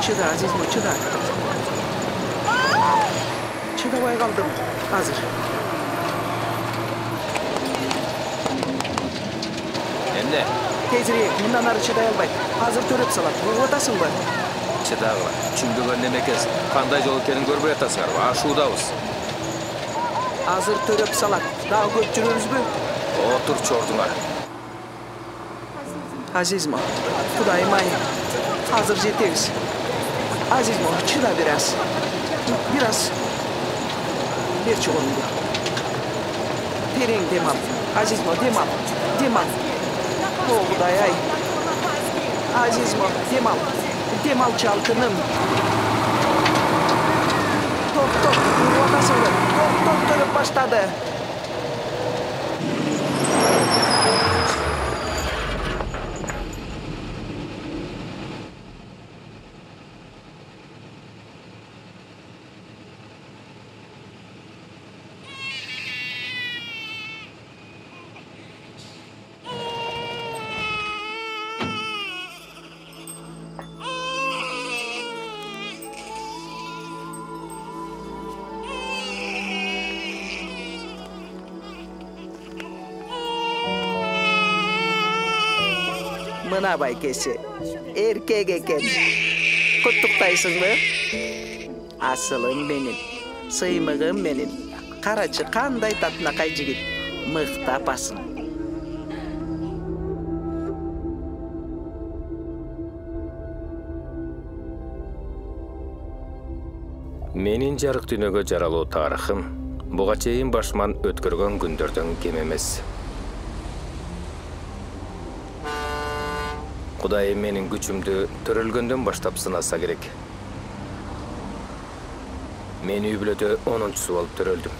Çıda Azizmo, çıda. Çıdabay kaldım. Hazır. Emne? Teziriyek, bundan arı çıday albaydı. Hazır törüp salat. Bu otasın mı? Çıdağıla. Çündüген nemekez. Kanday jol ekenin görбей atasыңар. Ашуудабыз. Hazır törüp salat. Daha köp жүрөбүз bü? Otur çorduңар. Azizmo, Kudayım ay. Hazır жетебиz. Azizmo, çıda biraz. Biraz. Bir çuğundu. Terin dem al. Azizmo, dem al. Dem al. O Kuday ay. Azizmo, dem al. Dem al çalkınım. Top. Otasın mı? Top törüp başladı. Mına baykesi, erkek eken. Kutluktaysın mı? Asılım benim, sıymığım benim. Karaçı kanday tatnakay jigit, mıhta basın. Менин жарык дүйнөгө жаралуу тарыхым буга чейин башыман өткөргөн күндөрдөн кем эмес. Кудайым менин күчүмдү төрөлгөндөн баштап сынаса керек. Мен үй бүлөдө 10-чусу болуп төрөлдүм.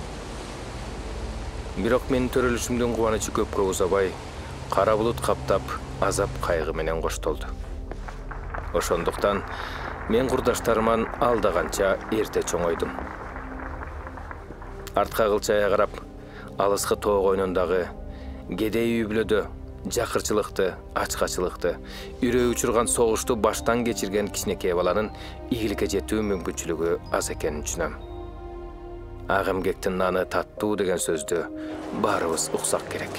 Бирок менин төрөлүшүмдүн кубанычы көпкө узабай, кара булут каптап, азап кайгы менен коштолду. Ошондуктан мен курдаштарыман алдаганча эрте чоңойдум. Артка кылчая карап, алыскы тоо койнундагы кедей үй бүлөдө жакырчылыкты, ачкачылыкты, үрөө учурган согушту баштан кечирген кичинекей баланын ийгиликке жетүү мүмкүнчүлүгү аз экенин түшүнөм. Ак эмгектин наны таттуу деген сөздү баарыбыз уксак керек.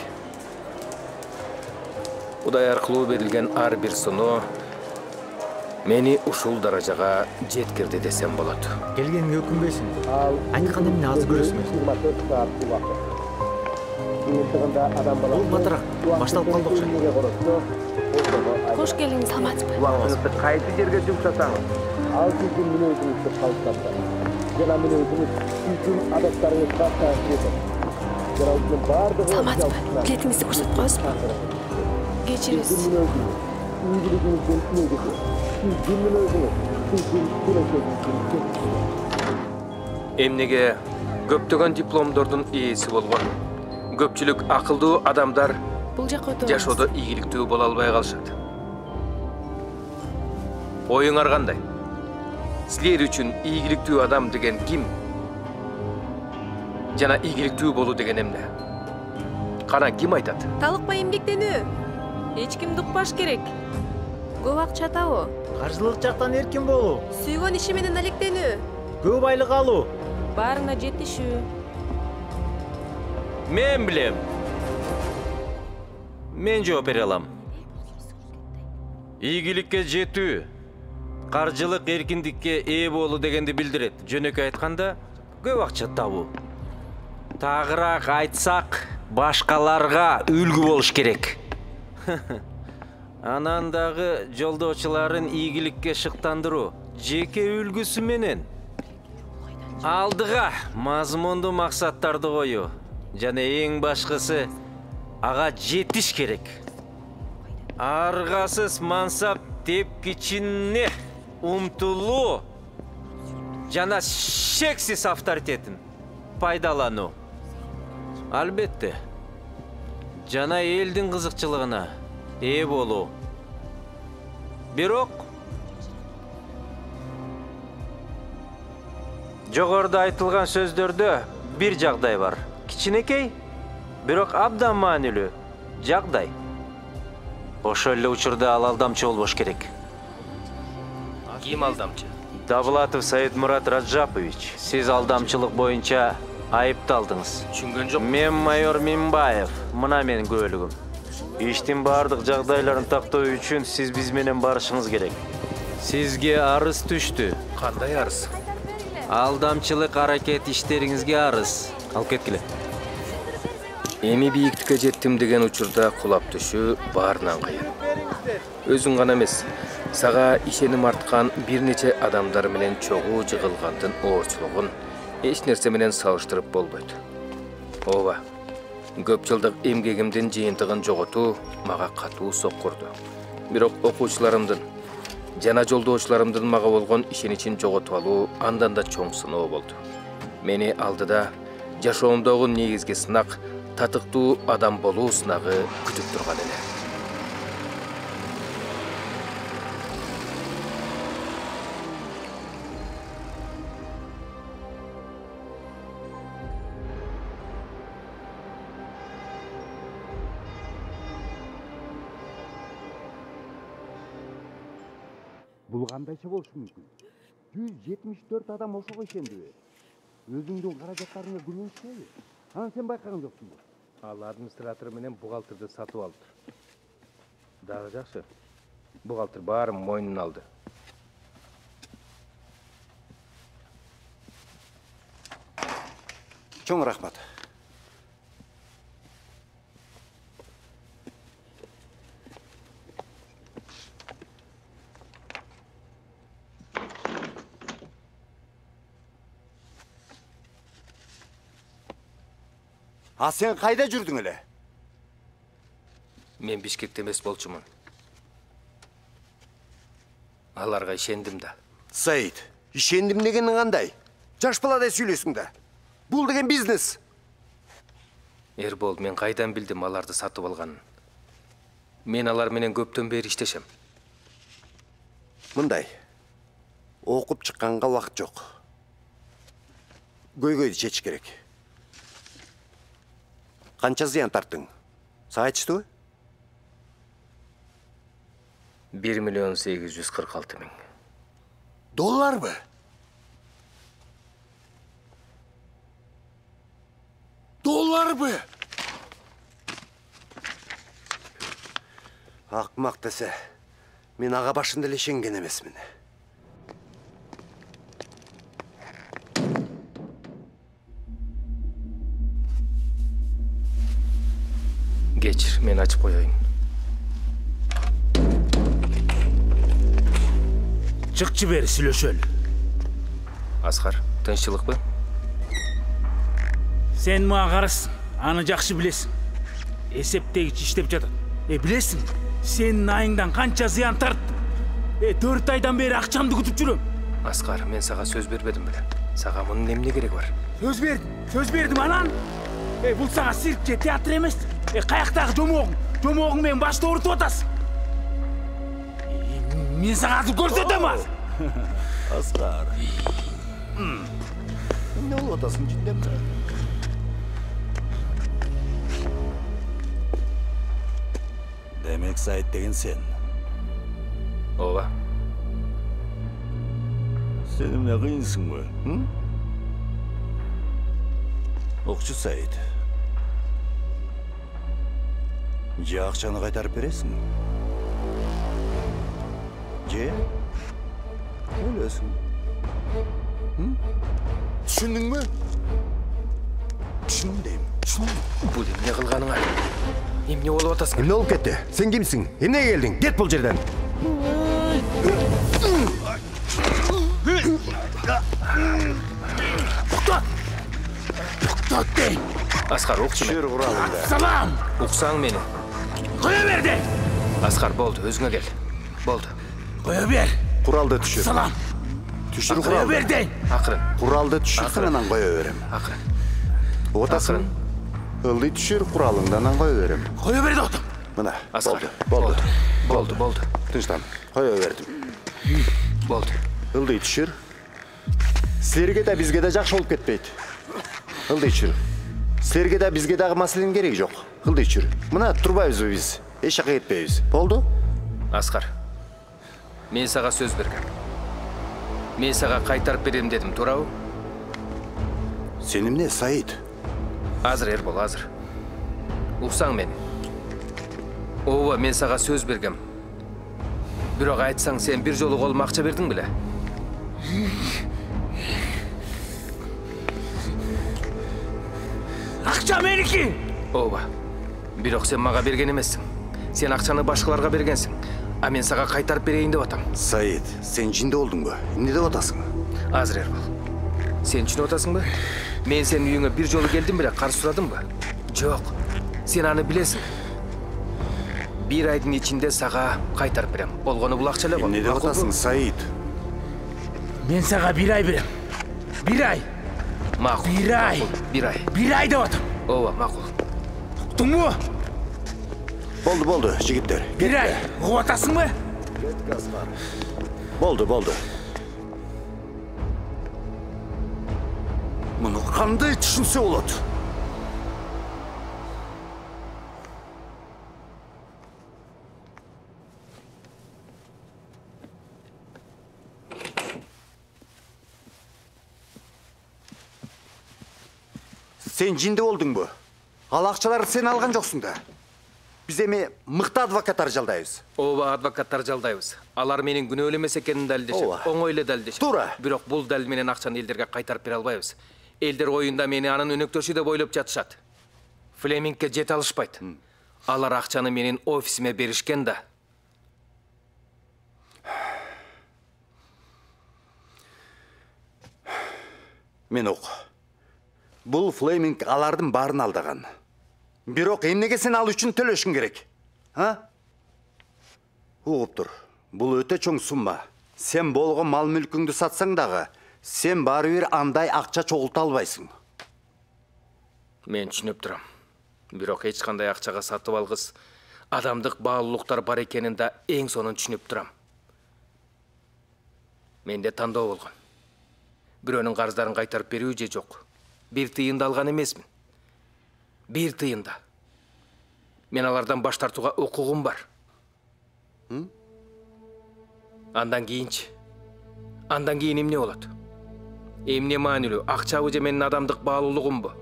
Кудай аркылуу берилген ар бир суноо мени ушул даражага жеткирди десем болот. Келгенге өкүнбөйсүң. Айтканда эмне азыр көрөсүң. Ол батыраак башталып калды окшойт. Кош келиңиз, саламатсызбы? Убактыңызды кайсы жерге жумшасаңыз, ал сиздин мүнөзүңүздү калыптаптыр. Жана мүнөзүңүз сиздин адаттарыңызга таасир этет. Жана ушунун баардыгы Саламатсызбы? Билетиңизди көрсөтүп коесузбу? Кечиресиз. ийгилигиңизден негизи. Сиздин мүнөзүңүз сиздин келечегиңиздин. Эмнеге көптөгөн дипломдордун ээси болгон, көпчүлүк акылдуу адамдар Бул жакка өтөбүз. жашоодо ийгиликтүү боло албай калышат. Оюңар кандай? Силер үчүн ийгиликтүү адам деген ким? Жана ийгиликтүү болуу деген эмне? Кана ким айтат? Талыкпай эмгектенүү. Эч кимди укпаш керек. Көп акча табуу. Каржылык жактан эркин болуу. Сүйгөн иши менен алектенүү. Көп айлык алуу. Баарына жетишүү. Мен билем. Мен жооп бере алам. Ийгиликке жетүү, каржылык эркиндикке ээ болуу дегенди билдирет. Жөнөкөй айтканда, көп акча табуу. Тагыраак айтсак, башкаларга үлгү болуш керек. Анан дагы жолдоочуларын ийгиликке шыктандыруу, жеке үлгүсү менен алдыга мазмундуу максаттарды коюу. Жана эң башкысы ага жетиш керек. Аргасыз мансап тепкичине умтулуу жана шексиз авторитетин пайдалануу. Албетте, жана элдин кызыкчылыгына ээ болуу. Бирок жогоруда айтылган сөздөрдө бир жагдай бар. Кичинекей, бирок абдан маанилүү жагдай. Ошол эле учурда ал алдамчы болбош керек. Ким алдамчы? Давлатов Саидмурат Раджапович, сиз алдамчылык боюнча айыпталдыңыз. Түшүнгөн жок. Мен майор Минбаев, мына менин күбөлүгүм. Иштин бардык жагдайларын тактоо үчүн сиз биз менен барышыңыз керек. Сизге арыз түштү. Кандай арыз? Алдамчылык аракет иштериңизге арыз. Алып кеткиле. Эми бийиктикке жеттим деген учурда кулап түшүү баарынан кыйын. Өзүң гана эмес, сага ишеним арткан бир нече адамдар менен чогуу жыгылгандын оорчулугун эч нерсе менен салыштырып болбойт. Ооба, көп жылдык эмгегимдин жыйынтыгын жоготуу мага катуу соккурду. Бирок окуучуларымдын жана жолдошчуларымдын мага болгон ишеничин жоготуп алуу андан да чоң сыноо болду. Мени алдыда жашоомдогу негизги сынак татыктуу адам болуу сынагы күтүп турган эле. Бул кандайча болушу мүмкүн? 174 адам ошого ишендиби? Өзүңдүн каражаттарыңа күнөөсүнбү? Анан сен байкаган жоксуңбу? Ал администратор менен бухгалтерди сатып алды. Дагы жакшы. Бухгалтер баарын мойнуна алды. Чоң рахмат. А сен кайда жүрдүң эле? Мен Бишкекте эмес болчумун. Аларга ишендим да. Саид, ишендим дегениң кандай? Жаш баладай сүйлөсүң да. Бул деген бизнес. Эрбол, мен кайдан билдим аларды сатып алганын? Мен алар менен көптөн бери иштешем. Мындай. Окуп чыкканга убакыт жок. Көйгөйдү чечиш керек. Канча зыян тарттың? Сага айтыштыбы? 1.846.000. Долларбы? Долларбы? Акмак десе, мен ага башында эле ишенген эмесмин. Geçir, men açıp koyayım. Чыкчы бери сүйлөшөлү. Аскар, тынччылыкпы? Сен мага карасың, аны жакшы билесиң. Эсептегич иштеп жатат. Билесиң, сенин айыңдан канча зыян тарттым. 4 айдан бери акчамды күтүп жүрөм. Аскар, мен сага сөз бербедим беле. Сага мунун эмне кереги бар? Сөз бердим анан. Бул сага цирк же театр эмес. Каяктагы жомогуң менен башты оорутуп атасың. Мен сага азыр көрсөтөм азыр. Аскар. Эмне болуп атасың жиндемби? Демек Саид деген сен. Ооба. Сен эмне кыйынсыңбы? Окчу Саид. Же акчаны кайтарып бересиң? Же өлөсүң? Түшүндүңбү? Түшүндүм дейм. Бул эмне кылганыңа? Эмне болуп атасың? Эмне болуп кетти? Сен кимсиң? Эмнеге келдиң? Кет бул жерден. Токтот дейм. Аскар, укчу мен. Түшүр куралыңды. Салам. Уксаң мени. Кое берди. Аскар, болду, өзүңө кел. Болду. Кое бер. Куралды түшүр. Салам. Түшүр Кое куралды. берди. Акырын, Куралды түшүрсөң анан кое берем. акырын. Отасың? Ылдый түшүр куралыңды анан кое берем. Кое берди отум. Мына, Аскар, болду. Тынчтан, кое бердим. Болду. Ылдый түшүр. Силерге да бизге да жакшы болуп кетпейт. Ылдый түшүр. Силерге да бизге дагы маселенин кереги жок. Ылдый түшүр. Мына турбайбызбы биз? Эч жака кетпейбиз. Болду? Аскар, мен сага сөз бергем. Мен сага кайтарып берем дедим, туурабы? Сен эмне, Саид? Азыр Эрбол, азыр. Уксаң мени. Ооба, мен сага сөз бергем. Бирок айтсаң, сен бир жолу колума акча бердиң беле? Акча меники! Ооба. Бирок сен мага берген эмессиң. Сен акчаны башкаларга бергенсиң. А мен сага кайтарып берейин деп атам. Саид, сен жинде болдуңбу? Эмне деп атасың? Азыр Эрбол. Сен түшүнүп атасыңбы? Мен сенин үйүңө бир жолу келдим беле, кар сурадымбы? Жок. Сен аны билесиң. Бир айдын ичинде сага кайтарып берем. Болгону бул акча эле го. Эмне деп атасың, Саид? Мен сага 1 ай берем. 1 ай. Макул. 1 ай. 1 ай. 1 ай деп атам. Ооба, макул. Уктуңбу? Болду, жигиттер. 1 ай. Угуп атасыңбы? Болду. Муну кандай түшүнсө болот? Сен жинде болдуңбу? Ал акчаларды сен алган жоксуң да. Биз эми мыкты адвокаттар жалдайбыз. Ооба, адвокаттар жалдайбыз. Алар менин күнөөлүү эмес экенин далилдешет. Оңой эле далилдешет. Туура. Бирок бул далил менен акчаны элдерге кайтарып бере албайбыз. Элдер оюнда мени анын өнөктөшү деп ойлоп жатышат. Флемингке жете алышпайт. Алар акчаны менин офисиме беришкен да. Мен ок. Бул Флеминг алардын баарын алдаган. Бирок эмнеге сен ал үчүн төлөшүң керек? Угуп тур. Бул өтө чоң сумма. Сен болгон мал мүлкүңдү сатсаң дагы, сен бары бир андай акча чогулта албайсың. Мен түшүнүп турам. Бирок эч кандай акчага сатып алгыс адамдык баалуулуктар бар экенин да эң сонун түшүнүп турам. Менде тандоо болгон. Бирөөнүн карыздарын кайтарып берүү же жок. Бир тыйын да алган эмесмин. Бир тыйын да. Мен алардан баш тартууга укугум бар. Андан кийин эмне болот? Эмне маанилүү? Акчабы же менин адамдык баалуулугумбу?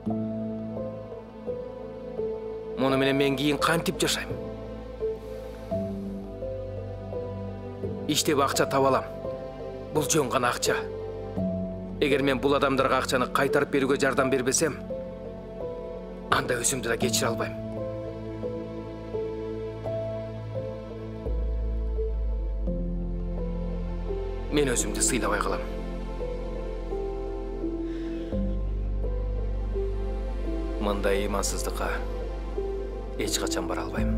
Муну менен мен кийин кантип жашайм? Иштеп акча таба алам. Бул жөн гана акча. Эгер мен бул адамдарга акчаны кайтарып берүүгө жардам бербесем, анда өзүмдү да кечире албайм. Мен өзүмдү сыйлабай калам. Мындай ыймансыздыкка эч качан бара албайм.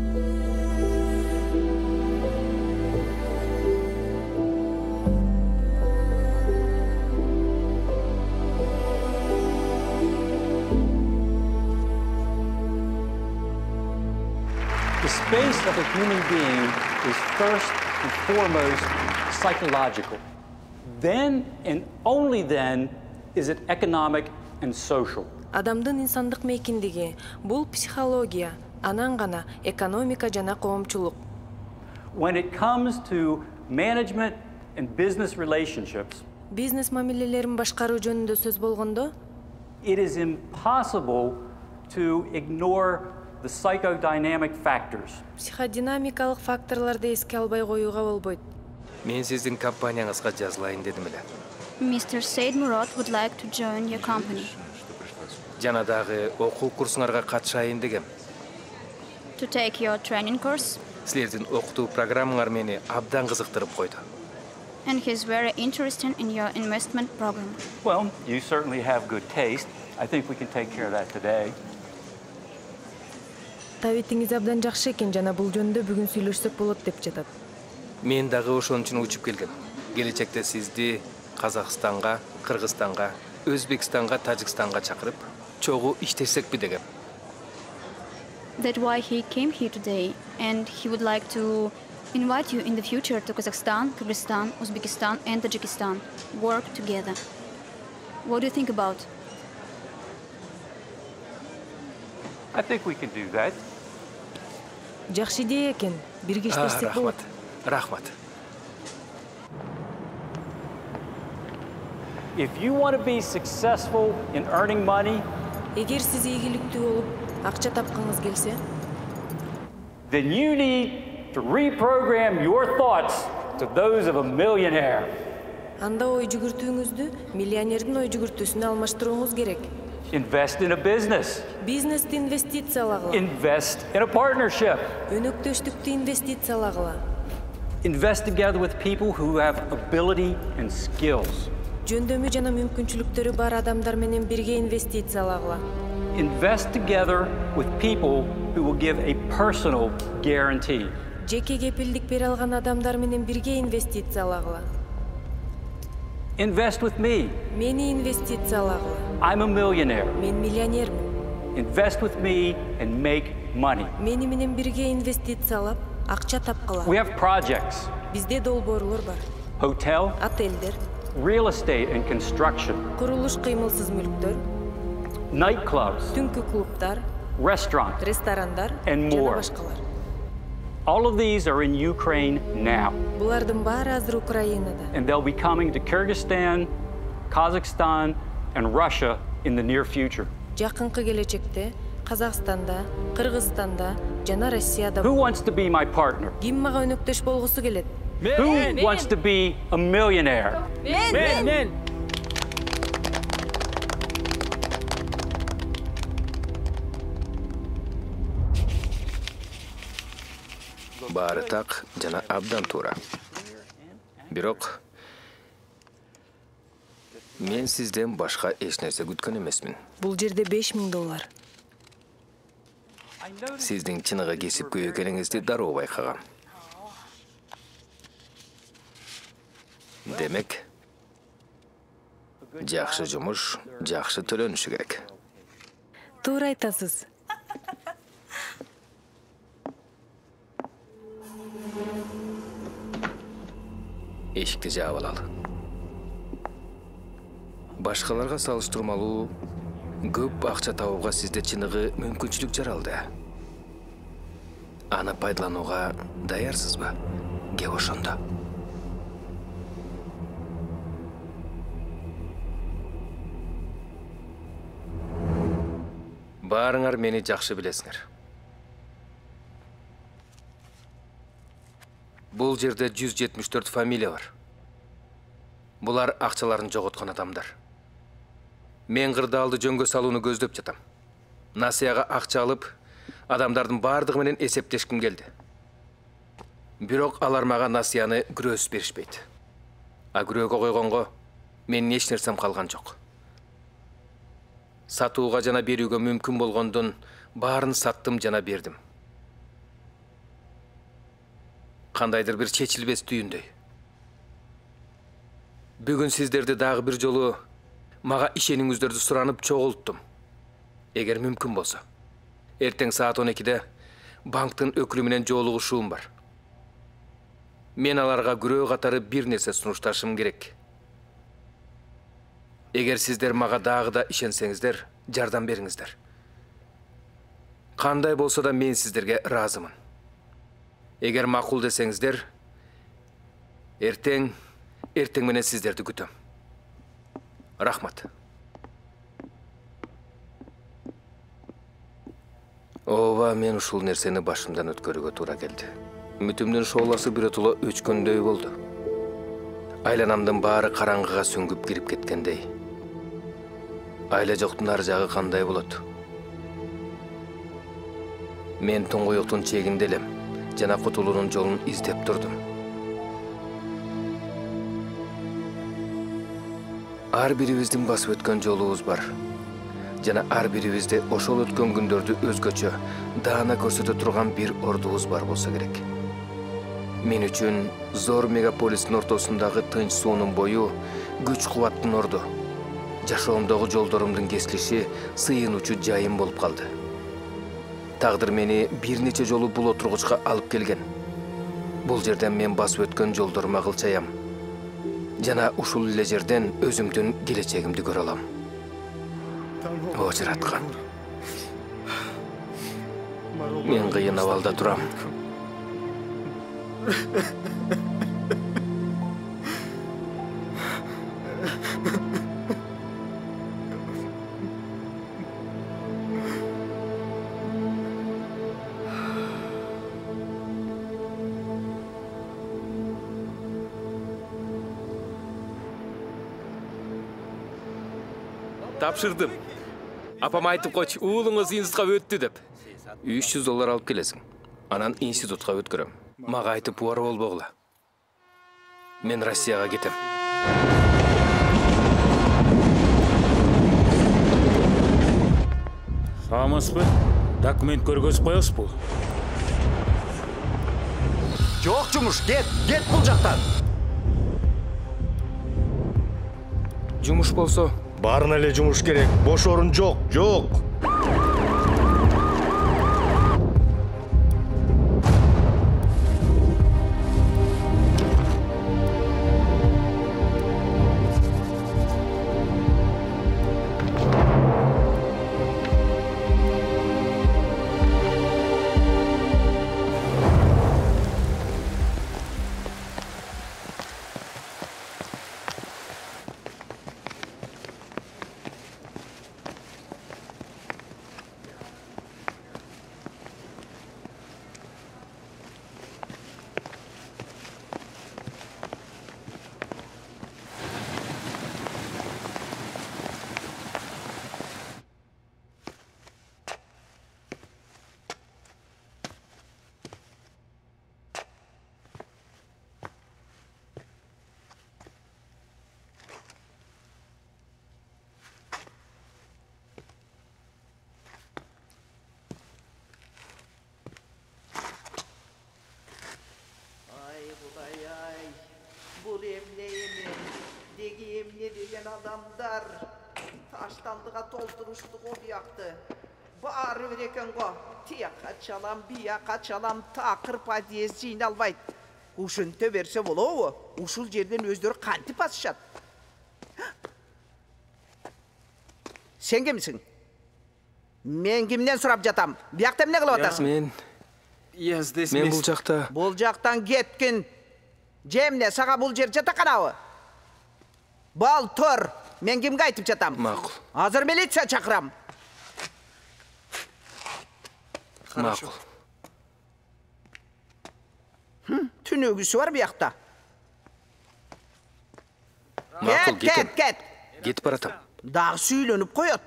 The space of a human being is first and foremost psychological. Then and only then is it economic and social. Адамдын инсандык мейкиндиги бул психология, анан гана экономика жана коомчулук. When it comes to management and business relationships, Бизнес мамилелерин башкаруу жөнүндө сөз болгондо, it is impossible to ignore the psychodynamic factors. психодинамикалык факторлорду эске албай коюуга болбойт. Мен сиздин компанияңызга жазылайын дедим эле. Mr. Said Murad would like to join your company. Жана дагы окуу курсуңарга катышайын дегем. To take your training course. Силердин окутуу программаңар мени абдан кызыктырып койду. And he's very interested in your investment program. Well, you certainly have good taste. I think we can take care of that today. Табитиңиз абдан жакшы экен жана бул жөнүндө бүгүн сүйлөшсөк болот деп жатат. Мен дагы ошон үчүн учуп келгем. Келечекте сизди Казакстанга, Кыргызстанга, Өзбекстанга, Тажикстанга чакырып, чогуу иштесекпи дегем. That's why he came here today, and he would like to invite you in the future to Kazakhstan, Kyrgyzstan, Uzbekistan, and Tajikistan. Work together. What do you think about? I think we can do that. Жакшы идея экен. Бирге иштесек болот. Рахмат. If you want to be successful in earning money, Эгер сиз ийгиликтүү болуп, акча тапкыңыз келсе, then you need to reprogram your thoughts to those of a millionaire. анда ой жүгүртүүңүздү миллионердин ой жүгүртүүсүнө алмаштырууңуз керек. Invest in a business. Бизнести инвестициялагыла. Invest in a partnership. Өнөктөштүктү инвестициялагыла. Invest together with people who have ability and skills. Жөндөмү жана мүмкүнчүлүктөрү бар адамдар менен бирге инвестициялагыла. Invest together with people who will give a personal guarantee. Жеке кепилдик бере алган адамдар менен бирге инвестициялагыла. Invest with me. Мени инвестициялагыла. I'm a millionaire. Мен миллионермин. Invest with me and make money. Мени менен бирге инвестициялап, акча тапкыла. We have projects, Бизде долбоорлор бар. hotel, Отелдер, real estate and construction, курулуш кыймылсыз мүлктөр, nightclubs, түнкү клубдар, restaurants. ресторандар And жана more. башкалар. All of these are in Ukraine now, Булардын баары азыр Украинада. and they'll be coming to Kyrgyzstan, Kazakhstan, and Russia in the near future. Жакынкы келечекте Казакстанда, Кыргызстанда жана Россияда. Who wants to be my partner? Ким мага өнөктөш болгусу келет? Who wants to be a millionaire? Мен. Баары так жана абдан туура. Бирок мен сизден башка эч нерсе күткөн эмесмин. Бул жерде $5000. Сиздин чыныгы кесипкөй экениңизди дароо байкагам. Демек, жакшы жумуш, жакшы төлөнүшү керек. Туура айтасыз. Эшикти жаап алалы. Башкаларга салыштырмалуу көп акча табууга сизде чыныгы мүмкүнчүлүк жаралды. Аны пайдаланууга даярсызбы? Кеп ошондо. Баарыңар мени жакшы билесиңер. Бул жерде 174 фамилия бар. Булар акчаларын жоготкон адамдар. Мен кырдаалды жөнгө салууну көздөп жатам. Насыяга акча алып, адамдардын бардыгы менен эсептешким келди. Бирок алар мага насыяны күрөс беришпейт. А күрөөгө койгонго менин эч нерсем калган жок. Сатууга жана берүүгө мүмкүн болгондун баарын саттым жана бердим. Кандайдыр бир чечилбес түйүндөй. Бүгүн сиздерди дагы бир жолу мага ишениңиздерди суранып чогулттум. Эгер мүмкүн болсо, эртең саат 12-де банктын өкүлү менен жолугушуум бар. Мен аларга күрөө катары бир нерсе сунушташым керек. Эгер сиздер мага дагы да ишенсеңиздер, жардам бериңиздер. Кандай болсо да мен сиздерге ыраазымын. Эгер макул десеңиздер, эртең менен сиздерди күтөм. Рахмат. Ооба, мен ушул нерсени башымдан өткөрүүгө туура келди. Үмүтүмдүн шооласы биротоло өчкөндөй болду. Айланамдын баары караңгыга сүңгүп кирип кеткендей. Айла жоктун ар жагы кандай болот? Мен туңгуюктун чегинде элем жана кутулуунун жолун издеп турдум. Ар бирибиздин басып өткөн жолубуз бар. Жана ар бирибизде ошол өткөн күндөрдү өзгөчө даана көрсөтө турган бир ордубуз бар болсо керек. Мен үчүн зор мегаполистин ортосундагы тынч суунун бою күч кубаттын орду. Жашоомдогу жолдорумдун кесилиши сыйынуучу жайым болуп калды. Тагдыр мени бир нече жолу бул отургучка алып келген. Бул жерден мен басып өткөн жолдорума кылчаям. Жана ушул эле жерден өзүмдүн келечегимди көрө алам. О жараткан. Мен кыйын абалда турам. Тапшырдым. Апам айтып койчу, уулуңуз институтка өттү деп. $300 алып келесиң. Анан институтка өткөрөм. Мага айтып буар болбогула. Мен Россияга кетем. Саамасызбы? Документ көргөзүп коесузбу? Жок жумуш, кет бул жактан. Жумуш болсо, Баарына эле жумуш керек. Бош орун жок. Бұл емне деги емне деген адамдар таштандыға толтырыштық объекты. Бары берекен го. Тияққа чалам, бияққа чалам, тақыр подъезд жиналбайды. Ушынты берсе болуы, ушул жерден өздері қанты басышат. Сен кемсің? Мен кімнен сұрап жатам? Бияқта эмне кылып атасың? Мен бұл жақта. Бұл жақтан кеткін. Жемне, саға бұл жер жатақанауы. Бал, тұр. Мен кімге айтып жатам? Мақұл. Азыр милиция чақырам. Мақұл. Түнөгісі бар бияқта. Мақұл, кетем. Кет. Кетіп баратам. Дағы сүйленіп қойот.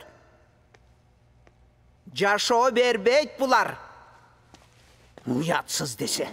Жашоо бербейт бұлар. Уятсыз десе.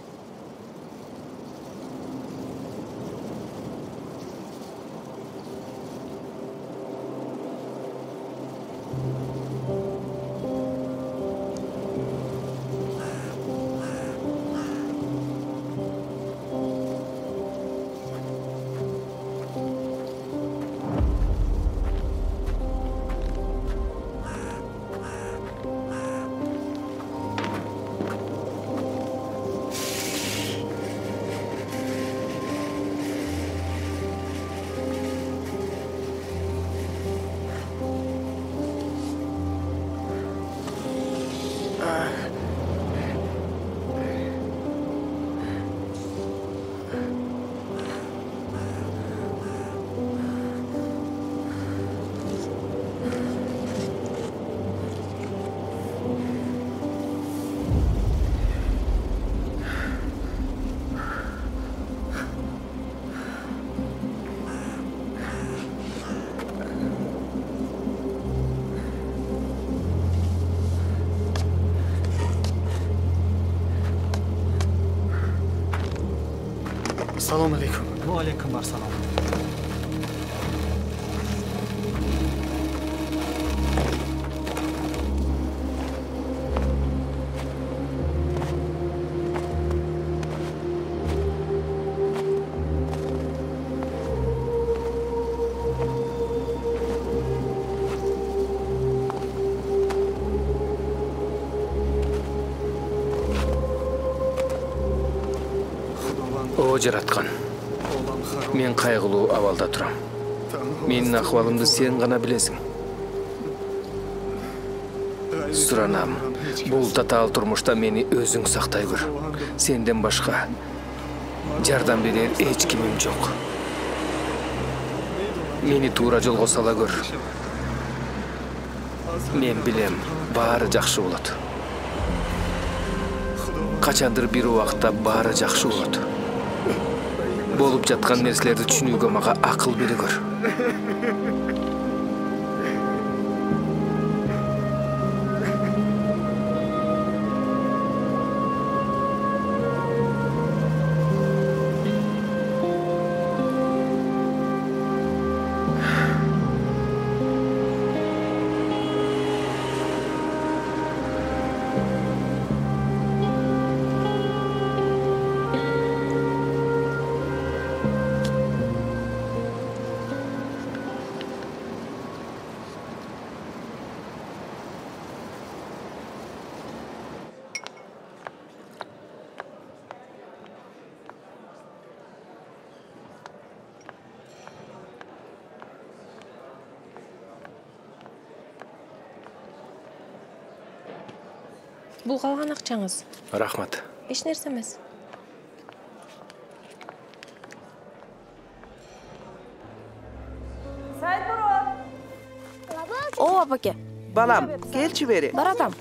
Assalomu alaykum. Va alaykum assalom. О жараткан. Мен кайгылуу абалда турам. Менин акыбалымды сен гана билесиң. Суранам, бул татаал турмушта мени өзүң сактай көр. Сенден башка жардам берер эч кимим жок. Мени туура жолго сала көр. Мен билем, баары жакшы болот. Качандыр бир убакта баары жакшы болот. Болуп жаткан нерселерди түшүнүүгө мага акыл бере көр. Бул калган акчаңыз. Рахмат. Эч нерсе эмес. О, апаке. Балам, келчи бери. Баратам.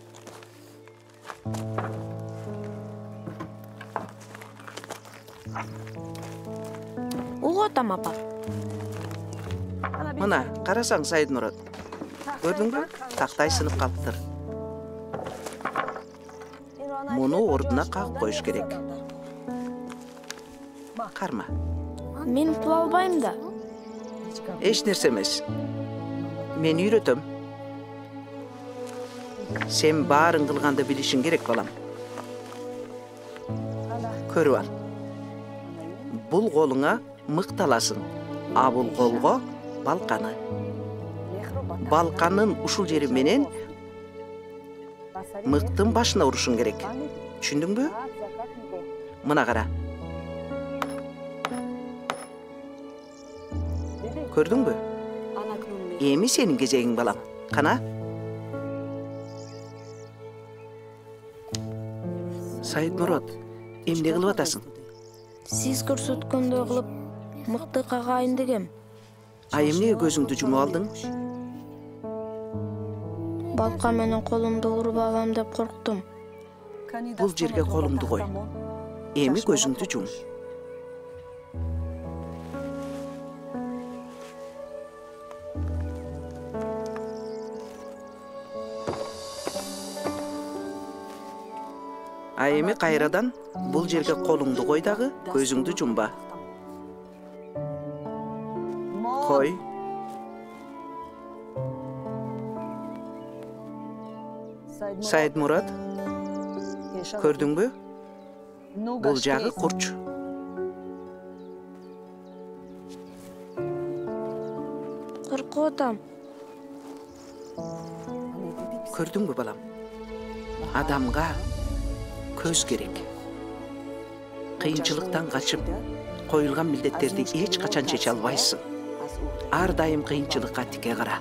Уготам, апа. Мына, карасаң Сайдмурат. Көрдүңбү? Тактай сынып калыптыр. Муну ордуна кагып коюш керек. Карма. Мен утуп албайм да. Эч нерсе эмес. Мен үйрөтөм. Сен баарын кылганды билишиң керек, балам. Көрүп ал. Бул колуңа мыкталасың, а бул колго балканы. Балканын ушул жери менен мыктын башына урушуң керек. Түшүндүңбү? Мына кара. Көрдүңбү? Эми сенин кезегиң, балам. Кана? Сайдмурат, эмне кылып атасың? Сиз көрсөткөндөй кылып мыкты кагайын дегем. А эмнеге көзүңдү жумуп алдың? Балка менен колумду уруп алам деп корктум. Бул жерге колуңду кой. Эми көзүңдү жум. А эми кайрадан бул жерге колуңду кой дагы, көзүңдү жумба. Кой. Сайдмурат, көрдүңбү? Бул жагы курч. Коркуп атам. Көрдүңбү, балам? Адамга көз керек. Кыйынчылыктан качып, коюлган милдеттерди эч качан чече албайсың. Ар дайым кыйынчылыкка тике кара.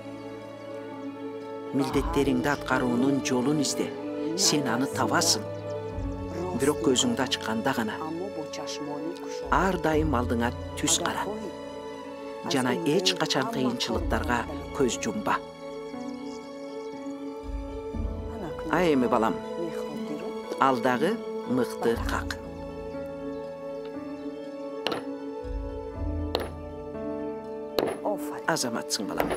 Милдеттериңди аткаруунун жолун изде. Сен аны табасың. Бирок көзүңдү ачканда гана. Ар дайым алдыңа түз кара. Жана эч качан кыйынчылыктарга көз жумба. А эми, балам, алдагы мыкты как. Азаматсың, балам.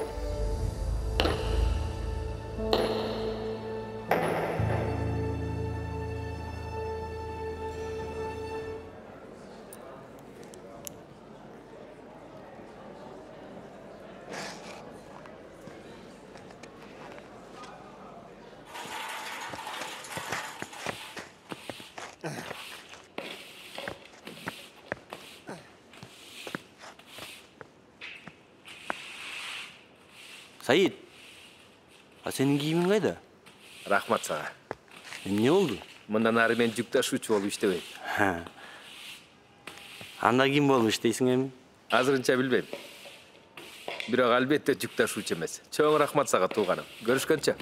Саид, а сенин кийимиң кайда? Рахмат сага. Эмне болду? Мындан ары мен жүк ташуучу болуп иштебейм. Анда ким болуп иштейсиң эми? Азырынча билбейм. Бирок албетте жүк ташуучу эмес. Чоң рахмат сага, тууганым. Көрүшкөнчө.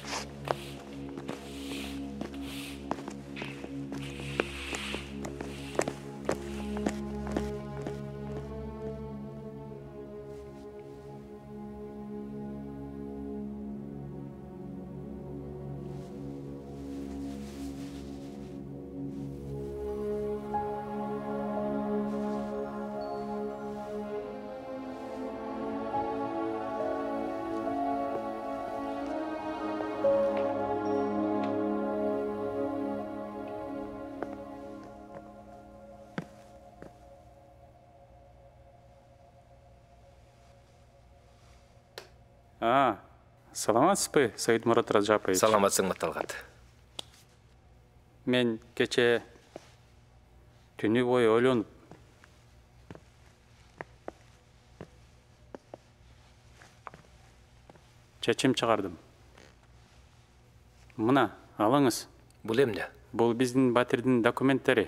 Саламатсызбы, Сайдмурат Раджапович? Саламатсыңбы, Талгат? Мен кече түнү бою ойлонуп, чечим чыгардым. Мына, алыңыз. Бул эмне? Бул биздин Батирдин документтери.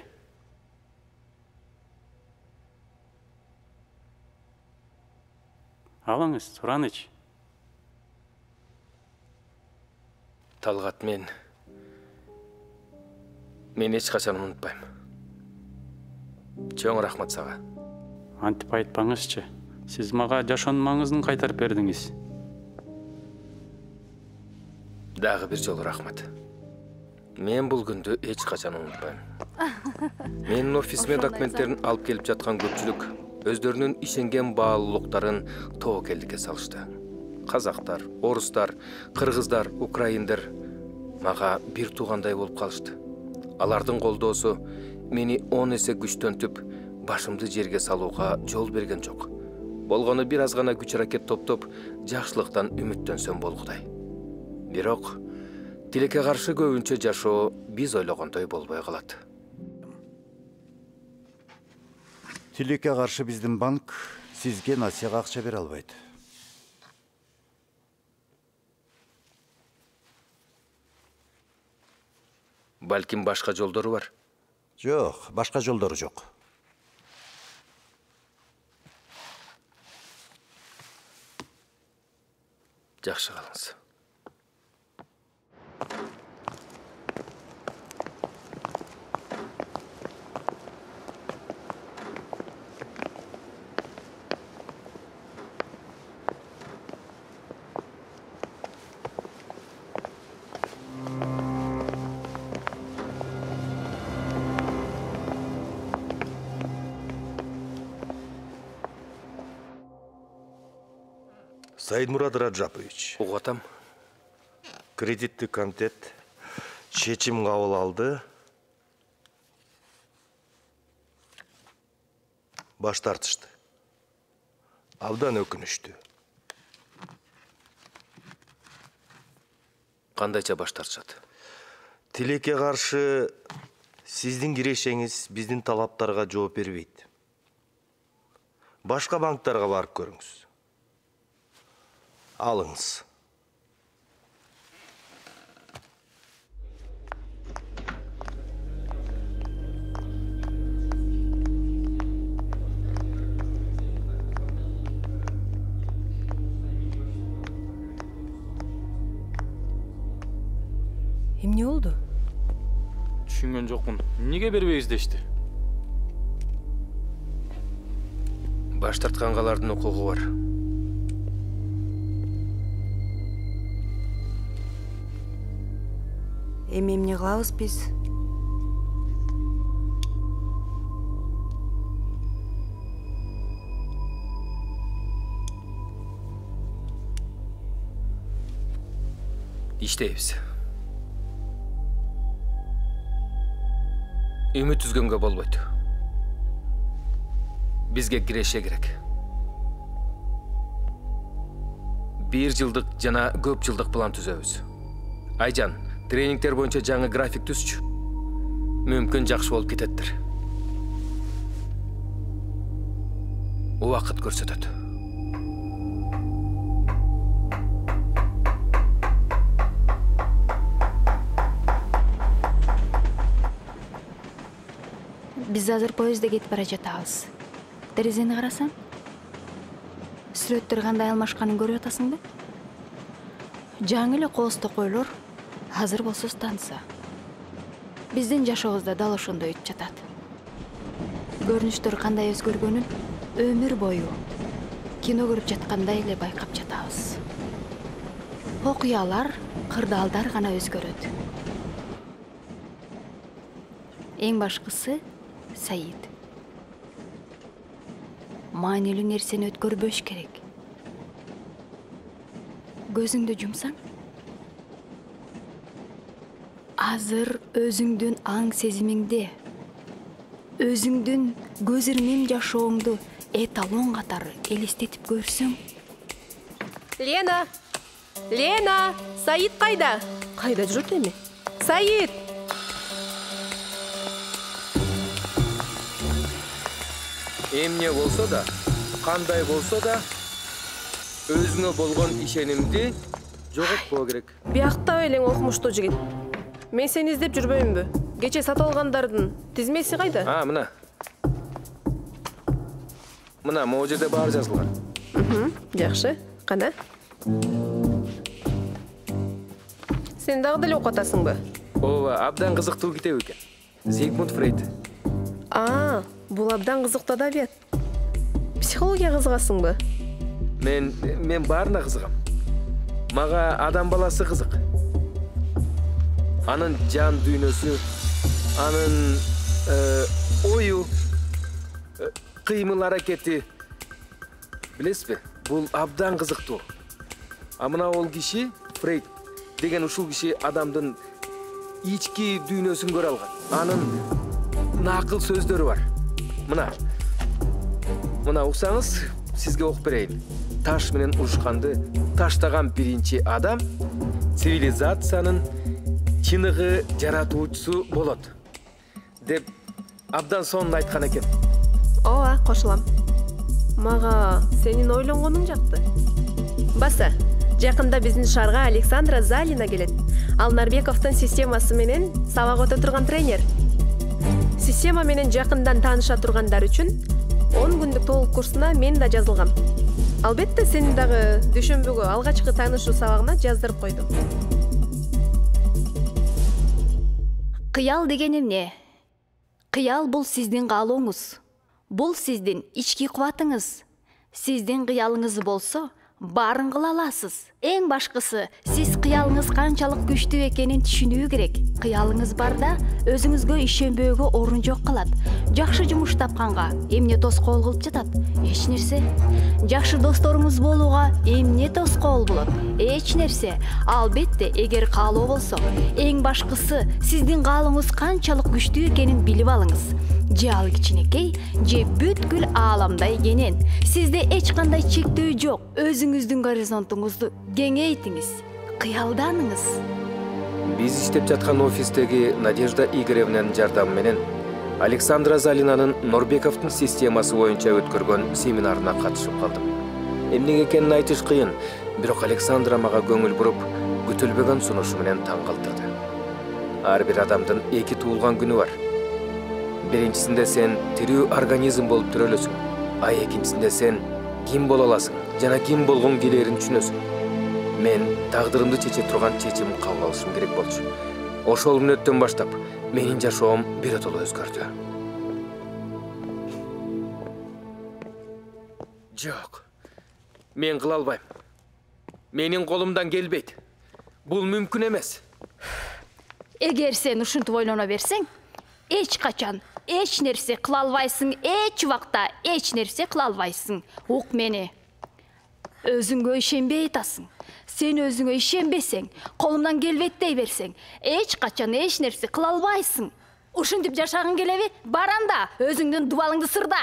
Алыңыз, Сураныч. Талгат, мен Мен эч качан унутпайм. Чоң рахмат сага. Антип айтпаңызчы. Сиз мага жашоонун маңызын кайтарып бердиңиз. Дагы бир жолу рахмат. Мен бул күндү эч качан унутпайм. Менин офисиме документтерин алып келип жаткан көпчүлүк өздөрүнүн ишенген баалуулуктарын тобокелдикке салышты. Казактар, орустар, кыргыздар, украиндар мага бир туугандай болуп калышты. Алардын колдоосу мени 10 эсе күчтөнтүп, башымды жерге салууга жол берген жок. Болгону бир аз гана күч аракет топтоп, жакшылыктан үмүттөнсөм болгудай. Бирок тилекке каршы көбүнчө жашоо биз ойлогондой болбой калат. Тилекке каршы биздин банк сизге насияга акча бере албайт. Балким башка жолдору бар? Жок, башка жолдору жок. Жакшы калыңыз. Саидмурад Раджапович. Угатам. Кредиттик комитет чечим кабыл алды. Баш тартышты. Абдан өкүнүштүү. Кандайча баш тартышат? Тилекке каршы сиздин кирешеңиз биздин талаптарга жооп бербейт. Башка банктарга барып көрүңүз. Алыңыз. Эмне болду? Түшүнгөн жокмун. Эмнеге бербейбиз дешти? Баш тарткангалардын укугу бар. Эми эмне кылабыз биз? Иштейбиз. Үмүт үзгөнгө болбойт. Бизге киреше керек. 1 жылдык жана көп жылдык план түзөбүз. Айжан, тренингтер боюнча жаңы график түзчү. Мүмкүн жакшы болуп кететтир. Убакыт көрсөтөт. Биз азыр поездде кетип бара жатабыз. Терезени карасаң? Сүрөттөр кандай алмашканын көрүп атасыңбы? Жаңы эле кооздокойлор азыр болсо станция. Биздин жашообуз да дал ошондой өтүп жатат. Көрүнүштөр кандай өзгөргөнүн өмүр бою кино көрүп жаткандай эле байкап жатабыз. Окуялар, кырдаалдар гана өзгөрөт. Эң башкысы Саид. Маанилүү нерсени өткөрбөш керек. Көзүңдү жумсаң, азыр өзүңдүн аң сезимиңде, өзүңдүн көз ирмем жашооңду эталон катары элестетип көрсөң. Лена! Лена! Саид кайда? Кайда жүрөт эми? Саид! Эмне болсо да, кандай болсо да, өзүңө болгон ишенимди жоготпоо керек. Бияктап элең окумуштуу жигит. Мен сени издеп жүрбөймүнбү? Кече сатып алгандардын тизмеси кайда? Мына. Мына могу жерде баары жазылган. Жакшы. Кана? Сен дагы деле окуп атасыңбы? Ооба, абдан кызыктуу китеп экен. Зигмунд Фрейд. Бул абдан кызыктуу адабият. Психология кызыгасыңбы? Мен баарына кызыгам. Мага адам баласы кызык. Анын жан дүйнөсү, анын ою, кыймыл аракети. Билесизби? Бул абдан кызыктуу. Мына ол киши Фрейд деген ушул киши адамдын ички дүйнөсүн көрө алган. Анын накыл сөздөрү бар. Мына уксаңыз, сизге окуп берейин. Таш менен урушканды таштаган биринчи адам цивилизациянын чыныгы жаратуучусу болот деп абдан сонун айткан экен. Ооба, кошулам. Мага сенин ойлонгонуң жакты. Баса, жакында биздин шаарга Александра Залина келет. Ал Нарбековдун системасы менен сабак өтө турган тренер. Система менен жакындан тааныша тургандар үчүн 10 күндүк толук курсуна мен да жазылгам. Албетте сени дагы дүйшөмбүгө алгачкы таанышуу сабагына жаздырып койдум. Кыял деген эмне? Кыял бул сиздин каалооңуз. Бул сиздин ички кубатыңыз. Сиздин кыялыңыз болсо, баарын кыла аласыз. Эң башкысы, сиз кыялыңыз канчалык күчтүү экенин түшүнүү керек. Кыялыңыз барда өзүңүзгө ишенбөөгө орун жок калат. Жакшы жумуш тапканга эмне тоскоол кылып жатат? Эч нерсе. Жакшы досторуңуз болууга эмне тоскоол болот? Эч нерсе. Албетте, эгер каалоо болсо, эң башкысы сиздин каалооңуз канчалык күчтүү экенин билип алыңыз. Же ал кичинекей, же бүткүл ааламда экенин. Сизде эч кандай чектөө жок. Өзүңүздүн горизонтуңузду кеңейтиңиз, кыялданыңыз. Биз иштеп жаткан офистеги Надежда Игоревнанын жардамы менен Александра Залинанын Норбековдун системасы боюнча өткөргөн семинарына катышып калдым. Эмнеге экенин айтыш кыйын, бирок Александра мага көңүл буруп, күтүлбөгөн сунушу менен таң калтырды. Ар бир адамдын эки туулган күнү бар. Биринчисинде сен тирүү организм болуп төрөлөсүң, а экинчисинде сен ким боло аласың жана ким болгоң келерин түшүнөсүң. Мен тагдырымды чече турган чечим кабыл алышым керек болчу. Ошол мүнөттөн баштап менин жашоом биротоло өзгөрдү. Жок. Мен кыла албайм. Менин колумдан келбейт. Бул мүмкүн эмес. Эгер сен ушинтип ойлоно берсең, эч качан эч нерсе кыла албайсың, эч убакта эч нерсе кыла албайсың. Ук мени. Өзүңгө ишенбей атасың. Сен өзүңө ишенбесең, колумдан келбейт дей берсең, эч качан эч нерсе кыла албайсың. Ушинтип жашагың келеби? Бар анда, өзүңдүн дубалыңды сырда.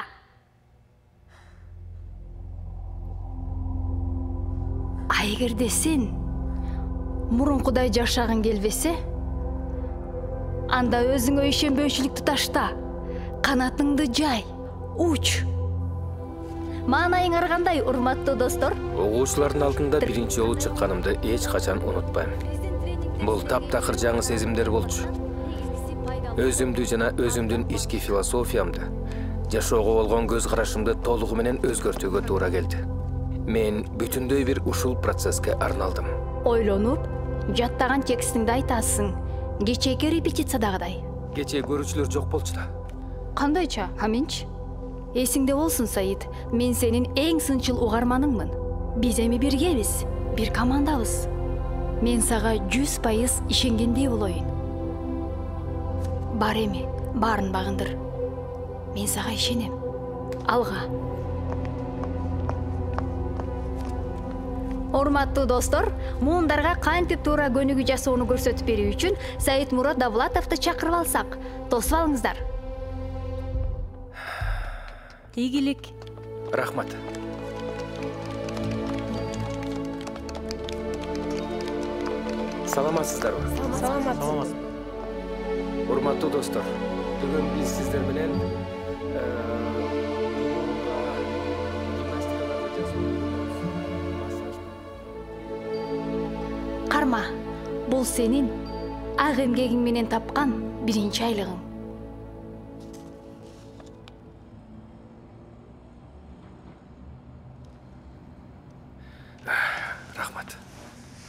А эгерде сен мурункудай жашагың келбесе, анда өзүңө ишенбөөчүлүктү ташта, канатыңды жай, уч. Маанайың аргандай, урматтуу достор? Окуучулардын алдында биринчи жолу чыкканымды эч качан унутпайм. Бул таптакыр жаңы сезимдер болчу. Өзүмдү жана өзүмдүн ички философиямды, жашоого болгон көз карашымды толугу менен өзгөртүүгө туура келди. Мен бүтүндөй бир ушул процесске арналдым. Ойлонуп, жаттаган текстиңди айтасың. Кечээки репетициядагыдай. Кечээ көрүүчүлөр жок болчу да. Кандайча, Аминч? Эсиңде болсун, Саид. Мен сенин эң сынчыл угарманыңмын. Биз эми биргебиз, бир командабыз. Мен сага 100% ишенгендей болоюн. Бар эми, баарын багындыр. Мен сага ишенем. Алга. Урматтуу достор, муундарга кантип туура көнүгүү жасоону көрсөтүп берүү үчүн Саид Мурат Давлатовду чакырып алсак, тосуп алыңыздар. Ийгилик. Рахмат. Саламатсыздарбы? Саламатсыз. Урматтуу достор, бүгүн биз сиздер менен Карма, бул сенин ак эмгегиң менен тапкан биринчи айлыгың. Рахмат.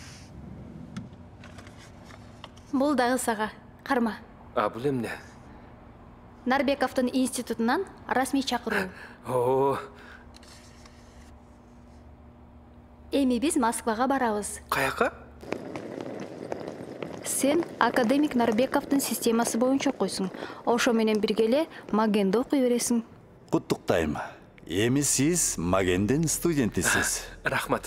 Бул дагы сага, карма. Бул эмне? Нарбековдун институтунан расмий чакыруу. О, Эми биз Москвага барабыз. каяка? Сен академик Нарбековдун системасы боюнча окуйсуң. Ошо менен бирге эле Магенде окуй бересиң. Куттуктайм. Эми сиз Магендин студентисиз. Рахмат.